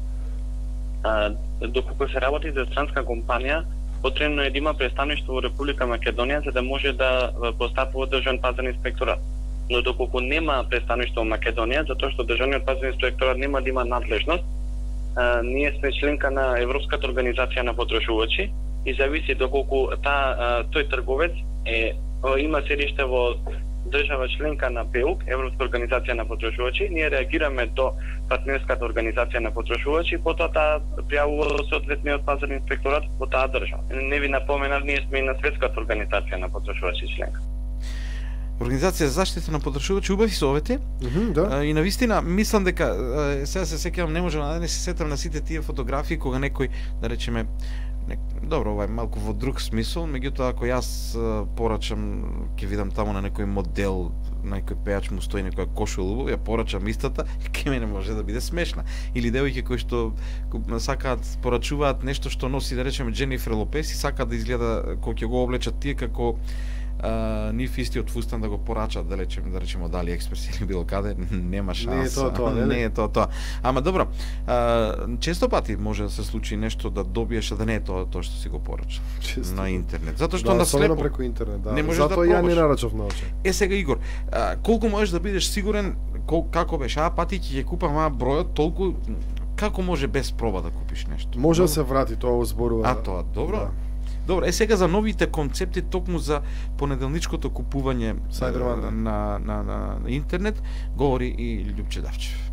[SPEAKER 5] А, доколку се работи за странска компанија, потребно е да има представништво во Република Македонија за да може да постапува државен пазарен инспекторат. Но доколку нема представништво во Македонија, затоа што државниот пазарен инспекторат нема да има надлежност, а, ние сме членка на Европската организација на потрошувачи и зависи доколку та тој трговец е има седиште во држава членка на БЕУК, Европска организација на потрошувачи, ние реагираме до партнерската организација на потрошувачи, потоа таа пријавува до соодветниот пазарен инспекторат во таа држава. Не ви напоменав, ние сме и на Светската организација на потрошувачи членка.
[SPEAKER 1] Организација за заштита на потрошувачи, убави совети.
[SPEAKER 2] Mm -hmm, да.
[SPEAKER 1] И навистина мислам дека сега се сеќавам, не можам да не се сетам на сите тие фотографии кога некој, да речеме, не, добро, ова е малку во друг смисол, меѓутоа ако јас порачам, ќе видам таму на некој модел, на некој пејач му стои некоја кошула, ја порачам истата, ке мене може да биде смешна. Или девојки кои што сакаат порачуваат нешто што носи, да речеме, Дженифер Лопес и сакаат да изгледа кога ќе го облечат тие како Uh, нив истиот фустан да го порачат, да речеме, да речеме од AliExpress или било каде, нема шанса.
[SPEAKER 2] Не е тоа тоа, не,
[SPEAKER 1] не е тоа тоа. Ама добро, uh, често пати може да се случи нешто да добиеш, а да не е тоа тоа што си го порачал на интернет. Затоа што
[SPEAKER 2] да,
[SPEAKER 1] на слепо
[SPEAKER 2] преку интернет, да.
[SPEAKER 1] Не можеш
[SPEAKER 2] затоа
[SPEAKER 1] да
[SPEAKER 2] ја не нарачав на очи.
[SPEAKER 1] Е сега Игор, uh, колку можеш да бидеш сигурен кол, како беше, а пати ќе купам а бројот толку како може без проба да купиш нешто?
[SPEAKER 2] Може да се врати тоа зборува.
[SPEAKER 1] А тоа добро. Да. Добро, е сега за новите концепти токму за понеделничкото купување
[SPEAKER 2] на,
[SPEAKER 1] на, на, на интернет, говори и Љупче Давчев.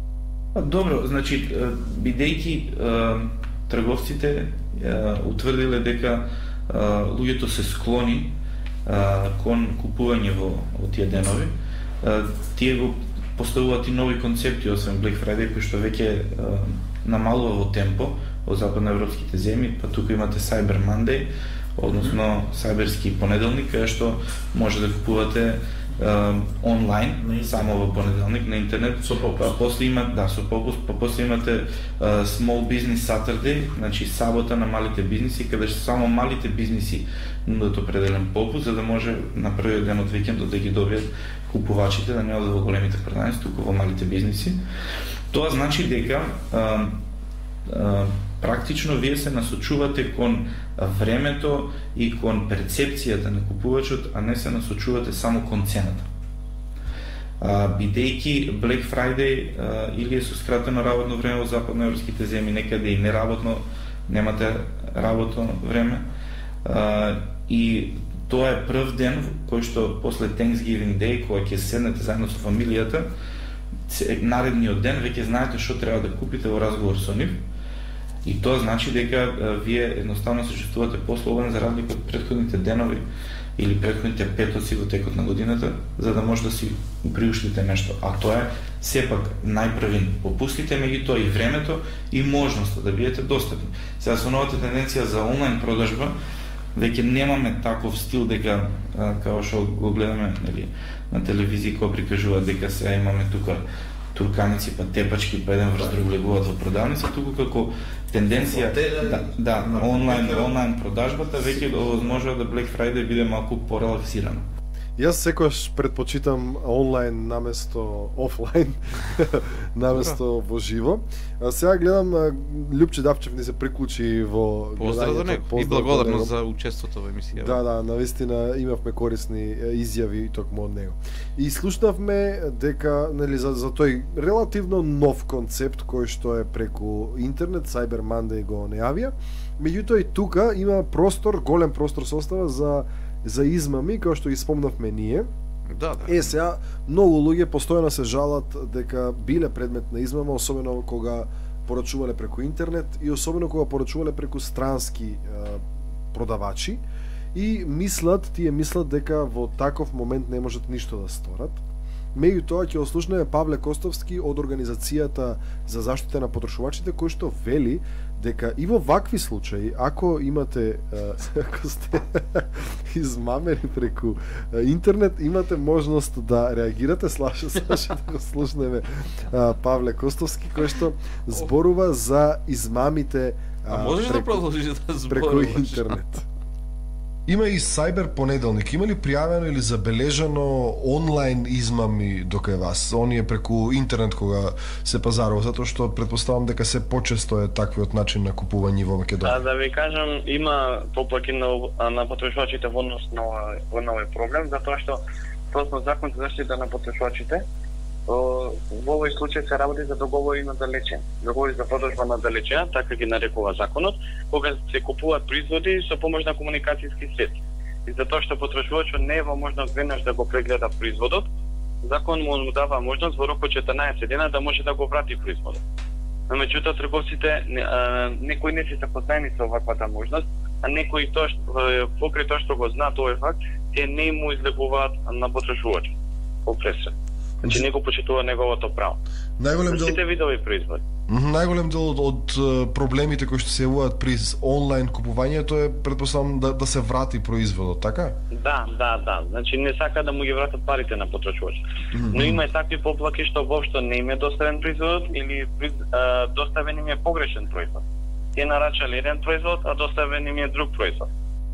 [SPEAKER 3] Добро, значи, бидејќи трговците утврдиле дека луѓето се склони кон купување во, во тие денови, тие го поставуваат и нови концепти освен Black Friday, кои што веќе намалува во темпо во западноевропските земји, па тука имате Cyber Monday, односно сајберски понеделник, каде што може да купувате онлайн, само во понеделник на интернет.
[SPEAKER 7] Со попуст.
[SPEAKER 3] Па после има, да, со попуст, па после имате uh, Small Business Saturday, значи сабота на малите бизниси, каде што само малите бизниси нудат определен попуст, за да може на првиот ден од викендот да ги добијат купувачите, да не одат во големите продавници, туку во малите бизниси. Тоа значи дека uh, uh, практично вие се насочувате кон времето и кон перцепцијата на купувачот, а не се насочувате само кон цената. А, бидејќи Black Friday а, или е со скратено работно време во западноевропските земји, некаде и неработно, немате работно време, а, и тоа е прв ден кој што после Thanksgiving Day, кога ќе седнете заедно со фамилијата, наредниот ден веќе знаете што треба да купите во разговор со нив. И тоа значи дека а, вие едноставно се чувствувате послободен за разлика од претходните денови или претходните петоци во текот на годината, за да може да си приуштите нешто. А тоа е сепак најпрвин попустите, меѓутоа и времето и можноста да бидете достапни. Сега со новата тенденција за онлайн продажба, веќе немаме таков стил дека а, како што го гледаме, нели, на телевизија кој прикажува дека сега имаме тука турканици, па тепачки, па еден врз друг легуваат во продавница, туку како тенденција да, да онлайн онлайн продажбата веќе овозможува да Black Friday биде малку порелаксирано.
[SPEAKER 2] Јас секогаш предпочитам онлайн наместо офлайн, наместо во живо. А сега гледам Љупче Давчев ни се приклучи во
[SPEAKER 1] Поздрав до него и благодарност за учеството во емисија.
[SPEAKER 2] Да, да, навистина имавме корисни изјави токму од него. И слушнавме дека, нели, за, за тој релативно нов концепт кој што е преку интернет, Cyber Monday го најавија. Меѓутоа и тука има простор, голем простор состава за за измами, како што ги спомнавме ние.
[SPEAKER 1] Да, да.
[SPEAKER 2] Е, сега, многу луѓе постојано се жалат дека биле предмет на измама, особено кога порачувале преку интернет и особено кога порачувале преку странски е, продавачи и мислат, тие мислат дека во таков момент не можат ништо да сторат. Меѓутоа ќе ослушнеме Павле Костовски од Организацијата за заштита на потрошувачите, кој што вели дека и во вакви случаи, ако имате, ако сте измамени преку интернет, имате можност да реагирате. Слаше, слаше да го слушнеме Павле Костовски, кој што зборува за измамите
[SPEAKER 1] а можеш
[SPEAKER 2] преку,
[SPEAKER 1] да продолжиш да зборуваш
[SPEAKER 2] преку интернет.
[SPEAKER 6] Има и Cyber понеделник. Има ли пријавено или забележано онлайн измами до кај вас? Оние преку интернет кога се пазарува, затоа што претпоставам дека се почесто е таквиот начин на купување во Македонија.
[SPEAKER 5] Да, да ви кажам, има поплаки на, на потрошувачите во однос на овој проблем, затоа што точно закон за заштита на потрошувачите во овој случај се работи за договори на далече. Договори за продажба на далече, така ги нарекува законот, кога се купуваат производи со помош на комуникацијски средства. И затоа што потрошувачот не е во можност веднаш да го прегледа производот, закон му дава можност во рок од четрнаесет дена да може да го врати производот. Но меѓутоа трговците некои не се запознаени со оваквата можност, а некои тоа што покрај тоа што го знаат овој факт, те не му излегуваат на потрошувачот по пресред. Значи не го почитува неговото право.
[SPEAKER 6] Најголем дел
[SPEAKER 5] Сите видови производи.
[SPEAKER 6] Најголем дел од, од проблемите кои што се јавуваат при онлайн купувањето е претпоставам да, да се врати производот, така?
[SPEAKER 5] Да, да, да. Значи не сака да му ги вратат парите на потрошувачот. Mm -hmm. Но има и такви поплаки што воопшто не им е доставен производот или а, доставен им е погрешен производ. Тие нарачале еден производ, а доставен им е друг производ.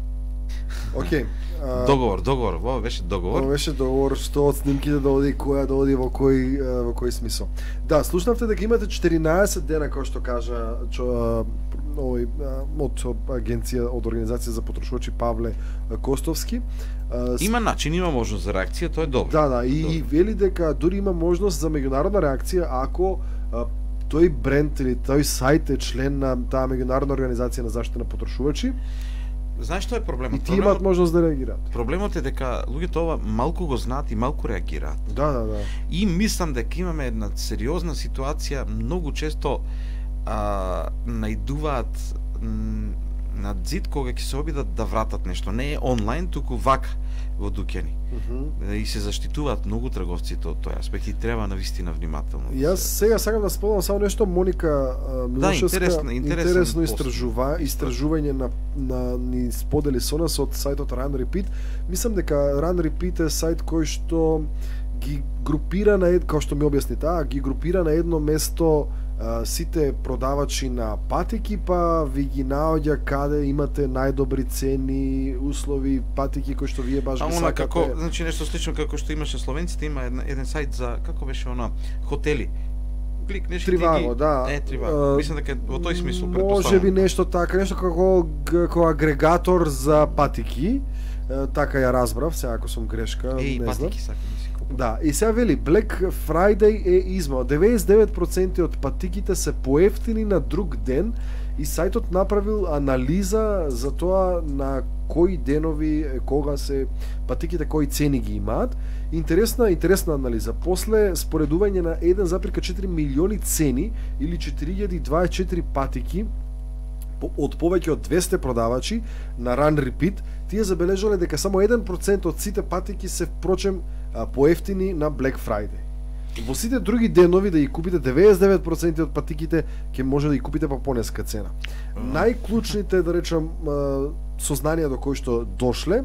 [SPEAKER 2] Океј. Okay.
[SPEAKER 1] Договор, договор, во беше договор.
[SPEAKER 2] Во беше договор што од снимките да оди која да оди во кој во кој смисол. Да, слушнавте дека имате четиринаесет дена, кој што кажа чо, овој од агенција, од Организација за потрошувачи Павле Костовски.
[SPEAKER 1] Има начин, има можност за реакција, тоа е добро.
[SPEAKER 2] Да, да, и, и вели дека дури има можност за меѓународна реакција ако а, тој бренд или тој сајт е член на таа меѓународна организација на заштита на потрошувачи.
[SPEAKER 1] Знаеш што е проблемот?
[SPEAKER 2] И ти имаат можност да реагираат.
[SPEAKER 1] Проблемот е дека луѓето ова малку го знаат и малку реагираат.
[SPEAKER 2] Да, да, да.
[SPEAKER 1] И мислам дека имаме една сериозна ситуација, многу често а, најдуваат на зид кога ќе се обидат да вратат нешто. Не е онлайн, туку вака во дуќани.
[SPEAKER 2] Mm -hmm.
[SPEAKER 1] И се заштитуваат многу трговците од тој аспект и треба навистина внимателно.
[SPEAKER 2] Јас сега сакам да спомнам само нешто, Моника Милошевска,
[SPEAKER 1] да, интересно,
[SPEAKER 2] интересно истражува, истражување на, на ни сподели со нас од сајтот Run Repeat. Мислам дека Run Repeat е сајт кој што ги групира на ед, како што ми објасни таа, ги групира на едно место а, сите продавачи на патики, па ви ги наоѓа каде имате најдобри цени, услови, патики кои што вие баш ги сакате.
[SPEAKER 1] Како, значи нешто слично како што имаше словенците, има еден, еден сајт за како беше она хотели. Кликнеш
[SPEAKER 2] Триваго,
[SPEAKER 1] ги...
[SPEAKER 2] да.
[SPEAKER 1] Е, Триваго. Мислам дека во тој смисол предпоставам.
[SPEAKER 2] Може би нешто така, нешто како како агрегатор за патики. Така ја разбрав, сега ако сум грешка,
[SPEAKER 1] Еј,
[SPEAKER 2] не знам.
[SPEAKER 1] патики сакам да си купам.
[SPEAKER 2] Да, и сега вели Black Friday е измама. деветдесет и девет проценти од патиките се поевтини на друг ден и сајтот направил анализа за тоа на кои денови, кога се патиките, кои цени ги имаат. Интересна, интересна анализа. После споредување на еден запирка четири милиони цени или четири илјади дваесет и четири патики од повеќе од двесте продавачи на Run Repeat, тие забележале дека само еден процент од сите патики се впрочем поевтини на Black Friday. Во сите други денови да ги купите деветдесет и девет проценти од патиките ќе може да ги купите по понеска цена. Најклучните, да речам, сознанија до кои што дошле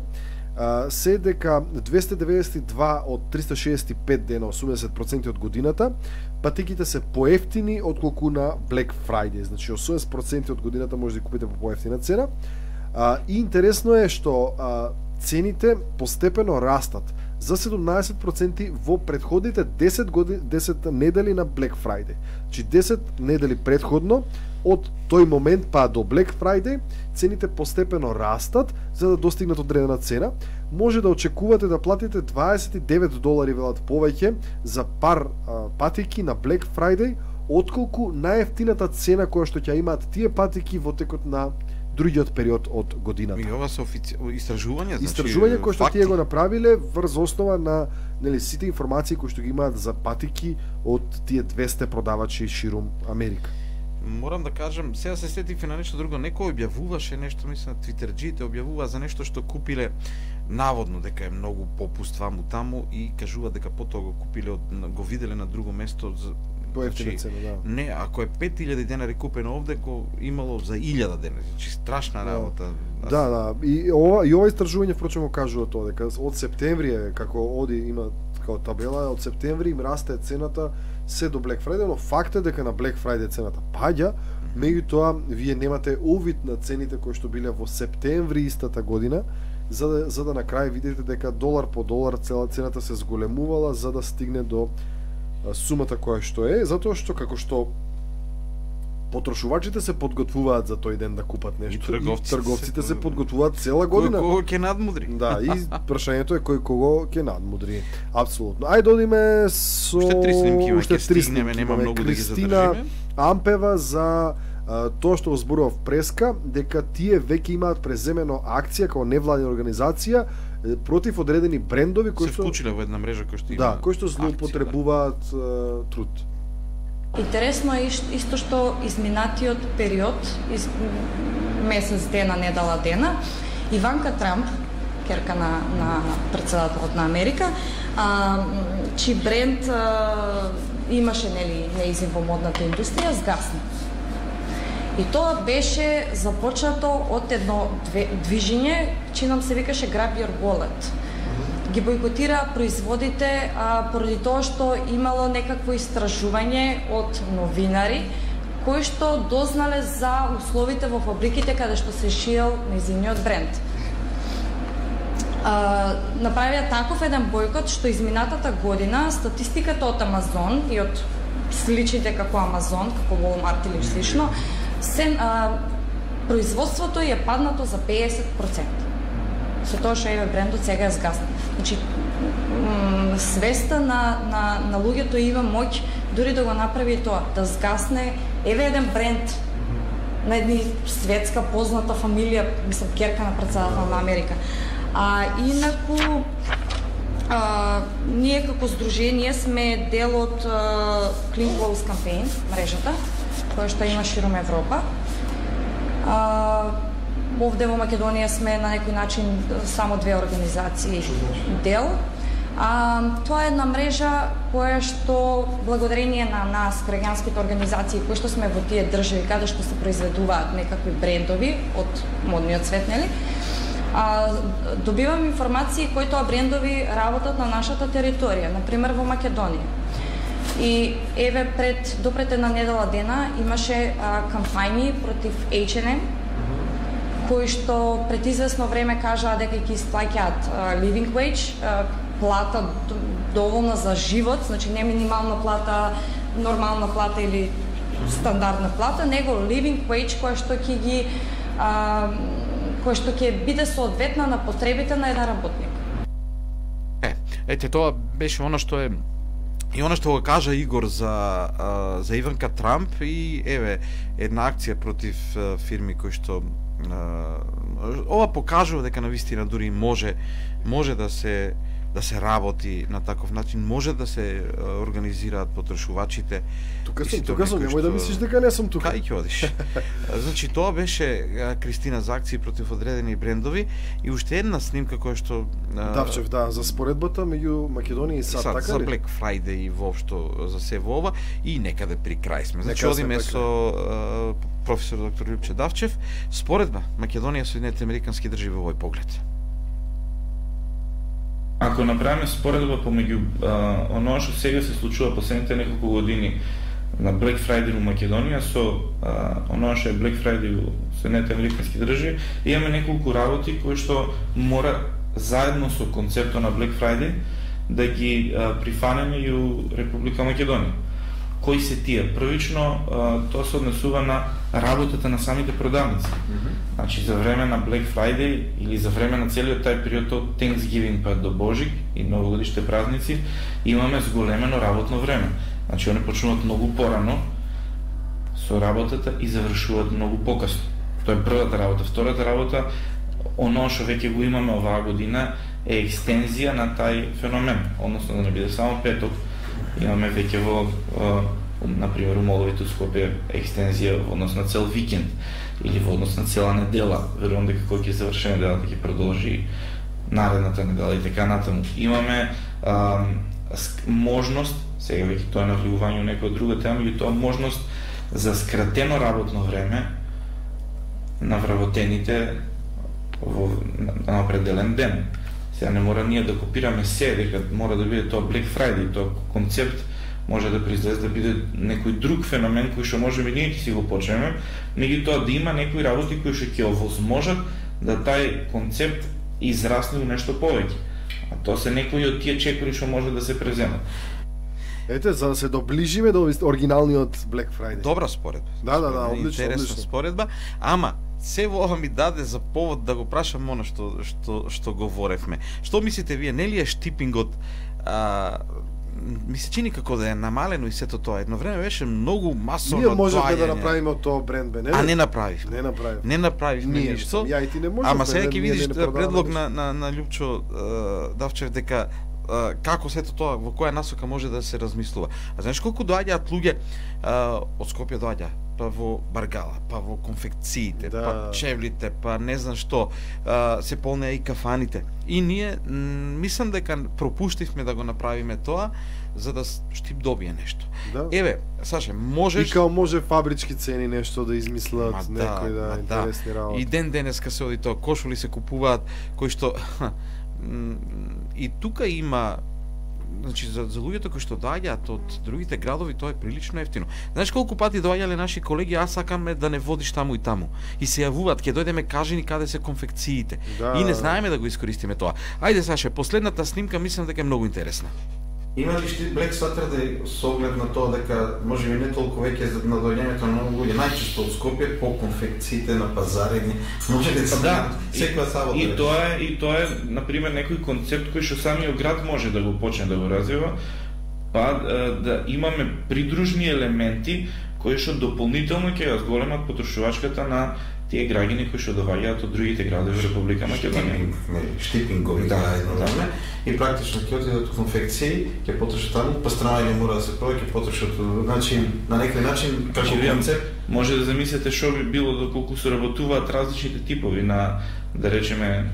[SPEAKER 2] се дека двесте деветдесет и два од триста шеесет и пет дена, осумдесет проценти од годината, патиките се поевтини отколку на Black Friday. Значи осумдесет проценти од годината може да купите по поевтина цена. А, и интересно е што а, цените постепено растат за седумнаесет проценти во претходните десет години, десет недели на Black Friday. Значи десет недели претходно од тој момент па до Black Friday цените постепено растат за да достигнат одредена цена. Може да очекувате да платите дваесет и девет долари велат повеќе за пар а, патики на Black Friday отколку најефтината цена која што ќе имаат тие патики во текот на другиот период од годината.
[SPEAKER 1] И ова се офици... истражување, значи
[SPEAKER 2] Истражување кои што
[SPEAKER 1] факти.
[SPEAKER 2] тие го направиле врз основа на, нели, сите информации кои што ги имаат за патики од тие двесте продавачи ширум Америка.
[SPEAKER 1] Морам да кажам, сега се сетив и на нешто друго, некој објавуваше нешто, мислам, на твитерџиите објавува за нешто што купиле наводно дека е многу попуст ваму таму и кажува дека потоа го купиле од, го виделе на друго место за
[SPEAKER 2] Поевтина цена, да.
[SPEAKER 1] Не, ако е пет илјади денари купено овде, го имало за илјада денари. Значи страшна работа.
[SPEAKER 2] Да, да. И ова и ова истражување впрочем го кажува тоа дека од септември е, како оди има како табела, од септември им расте цената се до Black Friday, но факт е дека на Black Friday цената паѓа, меѓутоа вие немате увид на цените кои што биле во септември истата година, за да за да на крај видите дека долар по долар цела цената се зголемувала за да стигне до сумата која што е, затоа што како што потрошувачите се подготвуваат за тој ден да купат нешто, и трговците, и трговците се, се подготвуваат цела година.
[SPEAKER 1] Кој кого ќе надмудри.
[SPEAKER 2] Да, и прашањето е кој кого ќе надмудри. Апсолутно. Ајде одиме со
[SPEAKER 1] уште три снимки,
[SPEAKER 2] уште
[SPEAKER 1] три снимки, нема многу да ги задржиме.
[SPEAKER 2] Ампева за а, тоа што го зборував преска, дека тие веќе имаат преземено акција како невладина организација против одредени брендови кои
[SPEAKER 1] се вклучиле во една мрежа кој што има.
[SPEAKER 2] Да, кои што злоупотребуваат да. труд.
[SPEAKER 4] Интересно е исто што изминатиот период, из месец дена, недела дена, Иванка Трамп, керка на, на председателот на Америка, а, чи бренд а, имаше, нели, неизин во модната индустрија, згасна. И тоа беше започнато од едно движење, чи нам се викаше Grab Your Wallet. Ги бойкотира производите а, поради тоа што имало некакво истражување од новинари кои што дознале за условите во фабриките каде што се шиел нејзиниот бренд. А, направија таков еден бойкот што изминатата година статистиката од Амазон и од сличните како Амазон, како Walmart или слично, се а, производството е паднато за педесет проценти. Со тоа што еве брендот сега е згаснат. Значи, свеста на, на, на луѓето има моќ дури да го направи тоа, да згасне еве еден бренд на една светска позната фамилија, мислам, керка на председател на Америка. А инаку, а, ние како здружение сме дел од а, Clean Clothes Campaign, мрежата, која што има широм Европа. А, овде во Македонија сме на некој начин само две организации дел. А, тоа е една мрежа која што благодарение на нас, граѓанските организации кои што сме во тие држави каде што се произведуваат некакви брендови од модниот свет, нели? А, добивам информации кои тоа брендови работат на нашата територија, например во Македонија. И еве пред допред една недела дена имаше а, кампањи против Еич енд Ем, кои што пред известно време кажаа дека ќе исплаќаат living wage, а, плата доволна за живот, значи не минимална плата, нормална плата или стандардна плата, него living wage која што ќе ги а, која што ќе биде соодветна на потребите на еден работник.
[SPEAKER 1] Е, ете тоа беше она што е и она што го кажа Игор за а, за Иванка Трамп и еве една акција против а, фирми кои што а, ова покажува дека навистина дури може може да се да се работи на таков начин, може да се организираат потрошувачите.
[SPEAKER 2] Тука сум, тука сум, немој да мислиш дека не сум тука.
[SPEAKER 1] Кај ќе одиш? Значи тоа беше Кристина за акции против одредени брендови и уште една снимка која што
[SPEAKER 2] Давчев, да, за споредбата меѓу Македонија и САД,
[SPEAKER 1] така
[SPEAKER 2] така
[SPEAKER 1] за
[SPEAKER 2] ли?
[SPEAKER 1] Black Friday и воопшто за се во ова и некаде при крај сме. Значи
[SPEAKER 2] Некаде
[SPEAKER 1] одиме
[SPEAKER 2] сме
[SPEAKER 1] со професор доктор Љупче Давчев, споредба Македонија и Соединетите американски држави во овој поглед.
[SPEAKER 3] Ако направиме споредба помеѓу оноа што сега се случува последните неколку години на Black Friday во Македонија со а, оноа што е Black Friday во Соединетите американски држави, имаме неколку работи кои што мора заедно со концептот на Black Friday да ги а, прифанеме и у Република Македонија. Кои се тие? Првично, а, тоа се однесува на работата на самите продавници. Mm-hmm. Значи, за време на Black Friday или за време на целиот тај период од Thanksgiving па до Божик и новогодишните празници, имаме зголемено работно време. Значи, они почнуваат многу порано со работата и завршуваат многу покасно. Тоа е првата работа. Втората работа, оно што веќе го имаме оваа година, е екстензија на тај феномен. Односно, да не биде само петок, имаме веќе во, например, у моловите у Скопје екстензија во однос на цел викенд или во однос на цела недела. Верувам дека кој ќе заврши неделата ќе продолжи наредната недела и така натаму. Имаме а, можност, сега веќе тоа е навлегување у некоја друга тема, или тоа можност за скратено работно време на вработените во, на определен ден. Сега не мора ние да копираме се, дека мора да биде тоа Black Friday, тоа концепт може да произлезе да биде некој друг феномен кој што може би ние ќе си го почнеме, меѓутоа да има некои работи кои што ќе овозможат да тај концепт израсне у нешто повеќе. А тоа се некои од тие чекори што може да се преземат.
[SPEAKER 2] Ете, за да се доближиме до оригиналниот Black Friday.
[SPEAKER 1] Добра споредба.
[SPEAKER 2] Да, да, да, одлично,
[SPEAKER 1] интересна
[SPEAKER 2] одлично.
[SPEAKER 1] споредба, ама се во ова ми даде за повод да го прашам оно што што што говоревме. Што мислите вие, нели е штипингот а, ми се чини како да е намалено и сето тоа. Едно време беше многу масовно
[SPEAKER 2] Ние можевме
[SPEAKER 1] доаѓање.
[SPEAKER 2] да направиме од тоа бренд, бе, не?
[SPEAKER 1] А не направивме.
[SPEAKER 2] Не направивме.
[SPEAKER 1] Не направивме
[SPEAKER 2] Ние,
[SPEAKER 1] ништо.
[SPEAKER 2] ја и ти не можевме.
[SPEAKER 1] Ама сега ќе
[SPEAKER 2] ние
[SPEAKER 1] видиш
[SPEAKER 2] не продаваме
[SPEAKER 1] предлог
[SPEAKER 2] ништо.
[SPEAKER 1] на на на Љупчо uh, Давчев дека uh, како сето тоа во која насока може да се размислува. А знаеш колку доаѓаат луѓе uh, од Скопје доаѓа па во Баргала, па во конфекциите,
[SPEAKER 2] Да.
[SPEAKER 1] па чевлите, па не знам што, uh, се полнеа и кафаните. И ние м, мислам дека пропуштивме да го направиме тоа за да Штип добие нешто.
[SPEAKER 2] Да.
[SPEAKER 1] Еве, Саше, можеш
[SPEAKER 2] И као може фабрички цени нешто да измислат,
[SPEAKER 1] Ма
[SPEAKER 2] некои да,
[SPEAKER 1] ма
[SPEAKER 2] интересни работи.
[SPEAKER 1] И ден денеска се оди тоа, кошули се купуваат кои што м, и тука има, значи за, за луѓето кои што доаѓаат од другите градови, тоа е прилично ефтино. Знаеш колку пати доаѓале наши колеги, аз сакаме да не водиш таму и таму. И се јавуваат, ќе дојдеме, кажи ни каде се конфекциите.
[SPEAKER 2] Да.
[SPEAKER 1] И не знаеме да го искористиме тоа. Ајде Саше, последната снимка мислам дека е многу интересна.
[SPEAKER 7] Има ли Штип Black Saturday со оглед на тоа дека може би не толку веќе за на доаѓањето на многу луѓе, најчесто од Скопје по конфекциите на пазарење, може да се
[SPEAKER 3] Да,
[SPEAKER 7] секоја сабота.
[SPEAKER 3] И тоа е и тоа е на пример некој концепт кој што самиот град може да го почне да го развива, па да имаме придружни елементи кои што дополнително ќе ја зголемат потрошувачката на тие граѓани кои што доаѓаат од другите градови во Република Македонија.
[SPEAKER 7] Штипингови, да, едно време. И практично ќе отидат у конфекции, ќе потрошат таму, пастрамање мора да се прави, ќе потрошат, значи на некој начин како концепт.
[SPEAKER 3] Може да замислите што би било доколку се работуваат различните типови на, да речеме,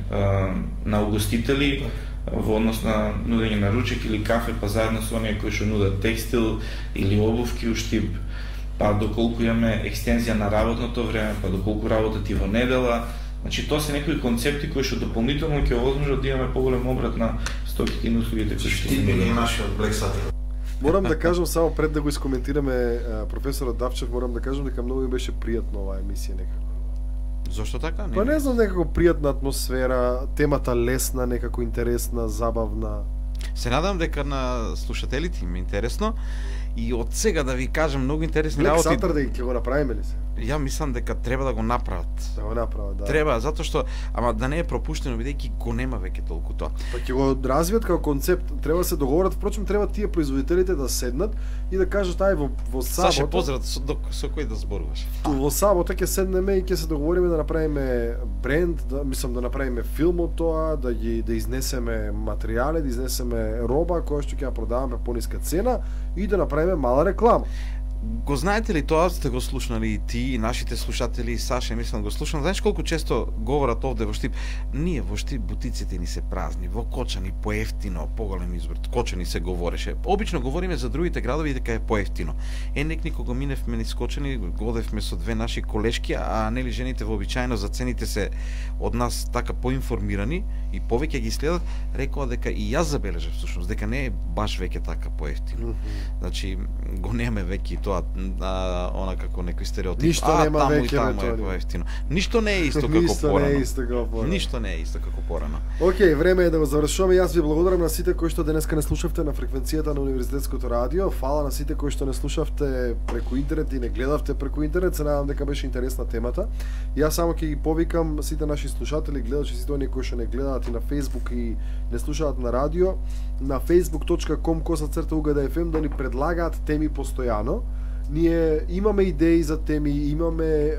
[SPEAKER 3] на угостители во однос на нудење на ручек или кафе, па заедно со оние кои што нудат текстил или обувки у Штип, па доколку имаме екстензија на работното време, па доколку работат и во недела. Значи тоа се некои концепти кои што дополнително ќе овозможат да имаме поголем обрат на стоките и услугите кои што
[SPEAKER 7] имаме. Штип е нашиот Black Saturday.
[SPEAKER 2] Морам да кажам само пред да го искоментираме професорот Давчев, морам да кажам дека многу ми беше пријатно оваа емисија некако.
[SPEAKER 1] Зошто така?
[SPEAKER 2] Па не знам, некако пријатна атмосфера, темата лесна, некако интересна, забавна.
[SPEAKER 1] Се надам дека на слушателите им е интересно и од сега да ви кажам многу интересни работи.
[SPEAKER 2] Black Saturday ќе го направиме ли се?
[SPEAKER 1] Ја мислам дека треба да го направат.
[SPEAKER 2] Да го направат, да.
[SPEAKER 1] Треба, затоа што, ама да не е пропуштено, бидејќи го нема веќе толку тоа.
[SPEAKER 2] Па ќе го развијат како концепт, треба да се договорат, впрочем треба тие производителите да седнат и да кажат ај во во сабота.
[SPEAKER 1] Саше поздрав со, со кој да зборуваш.
[SPEAKER 2] Во сабота ќе седнеме и ќе се договориме да направиме бренд, да мислам да направиме филм од тоа, да ги да изнесеме материјали, да изнесеме роба која што ќе ја продаваме по ниска цена и да направиме мала реклама.
[SPEAKER 1] Го знаете ли тоа, сте го слушнали и ти, и нашите слушатели, и Саша, мислам го слушнал. Знаеш колку често говорат овде во Штип, ние во Штип бутиците ни се празни, во Кочани поевтино, поголем избор, Кочани се говореше. Обично говориме за другите градови дека е поевтино. Е, нек никога миневме низ Кочани, годевме со две наши колешки, а нели жените вообичаено за цените се од нас така поинформирани и повеќе ги следат, рекоа дека и јас забележав всушност дека не е баш веќе така поевтино. Mm -hmm. Значи го немаме веќе тоа а, она како некој стереотип.
[SPEAKER 2] Ништо
[SPEAKER 1] а,
[SPEAKER 2] нема
[SPEAKER 1] таму
[SPEAKER 2] веќе
[SPEAKER 1] и таму е поевтино. Ништо не е исто како
[SPEAKER 2] Ништо
[SPEAKER 1] порано.
[SPEAKER 2] не е исто како порано.
[SPEAKER 1] Ништо не е исто како порано.
[SPEAKER 2] Океј, време е да го завршуваме. Јас ви благодарам на сите кои што денеска не слушавте на фреквенцијата на Универзитетското радио. Фала на сите кои што не слушавте преку интернет и не гледавте преку интернет. Се надам дека беше интересна темата. Јас само ќе ги повикам сите наши слушатели, гледачи, сите оние кои што не гледаат и на Facebook и не слушаат на радио, на facebook точка com косацрта угада еф ем да ни предлагаат теми постојано. Ние имаме идеи за теми, имаме е,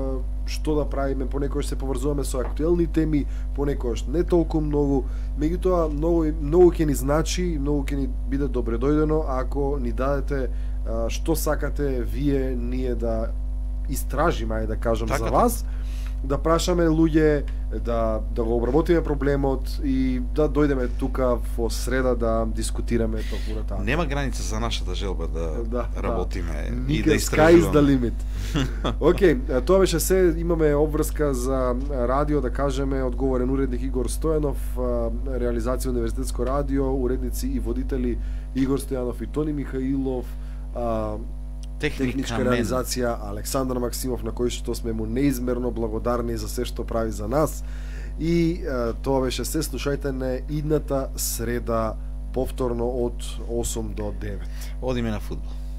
[SPEAKER 2] што да правиме, понекогаш се поврзуваме со актуелни теми, понекогаш не толку многу. Меѓутоа многу многу ќе ни значи, многу ќе ни биде добре дојдено ако ни дадете е, што сакате вие ние да истражиме, ајде да кажам така, за вас. Да прашаме луѓе, да, да го обработиме проблемот и да дојдеме тука во среда да дискутираме токму таа.
[SPEAKER 1] Нема граница за нашата желба да,
[SPEAKER 2] да
[SPEAKER 1] работиме
[SPEAKER 2] да.
[SPEAKER 1] и да
[SPEAKER 2] истражуваме. Sky is the limit. Океј, okay, тоа беше се. Имаме обврска за радио, да кажеме, одговорен уредник Игор Стојанов, реализација Универзитетско радио, уредници и водители Игор Стојанов и Тони Михаилов, техничка реализација Александар Максимов, на кој што сме му неизмерно благодарни за се што прави за нас. И е, тоа беше се. Слушајте не идната среда повторно од осум до девет.
[SPEAKER 1] Одиме на фудбал.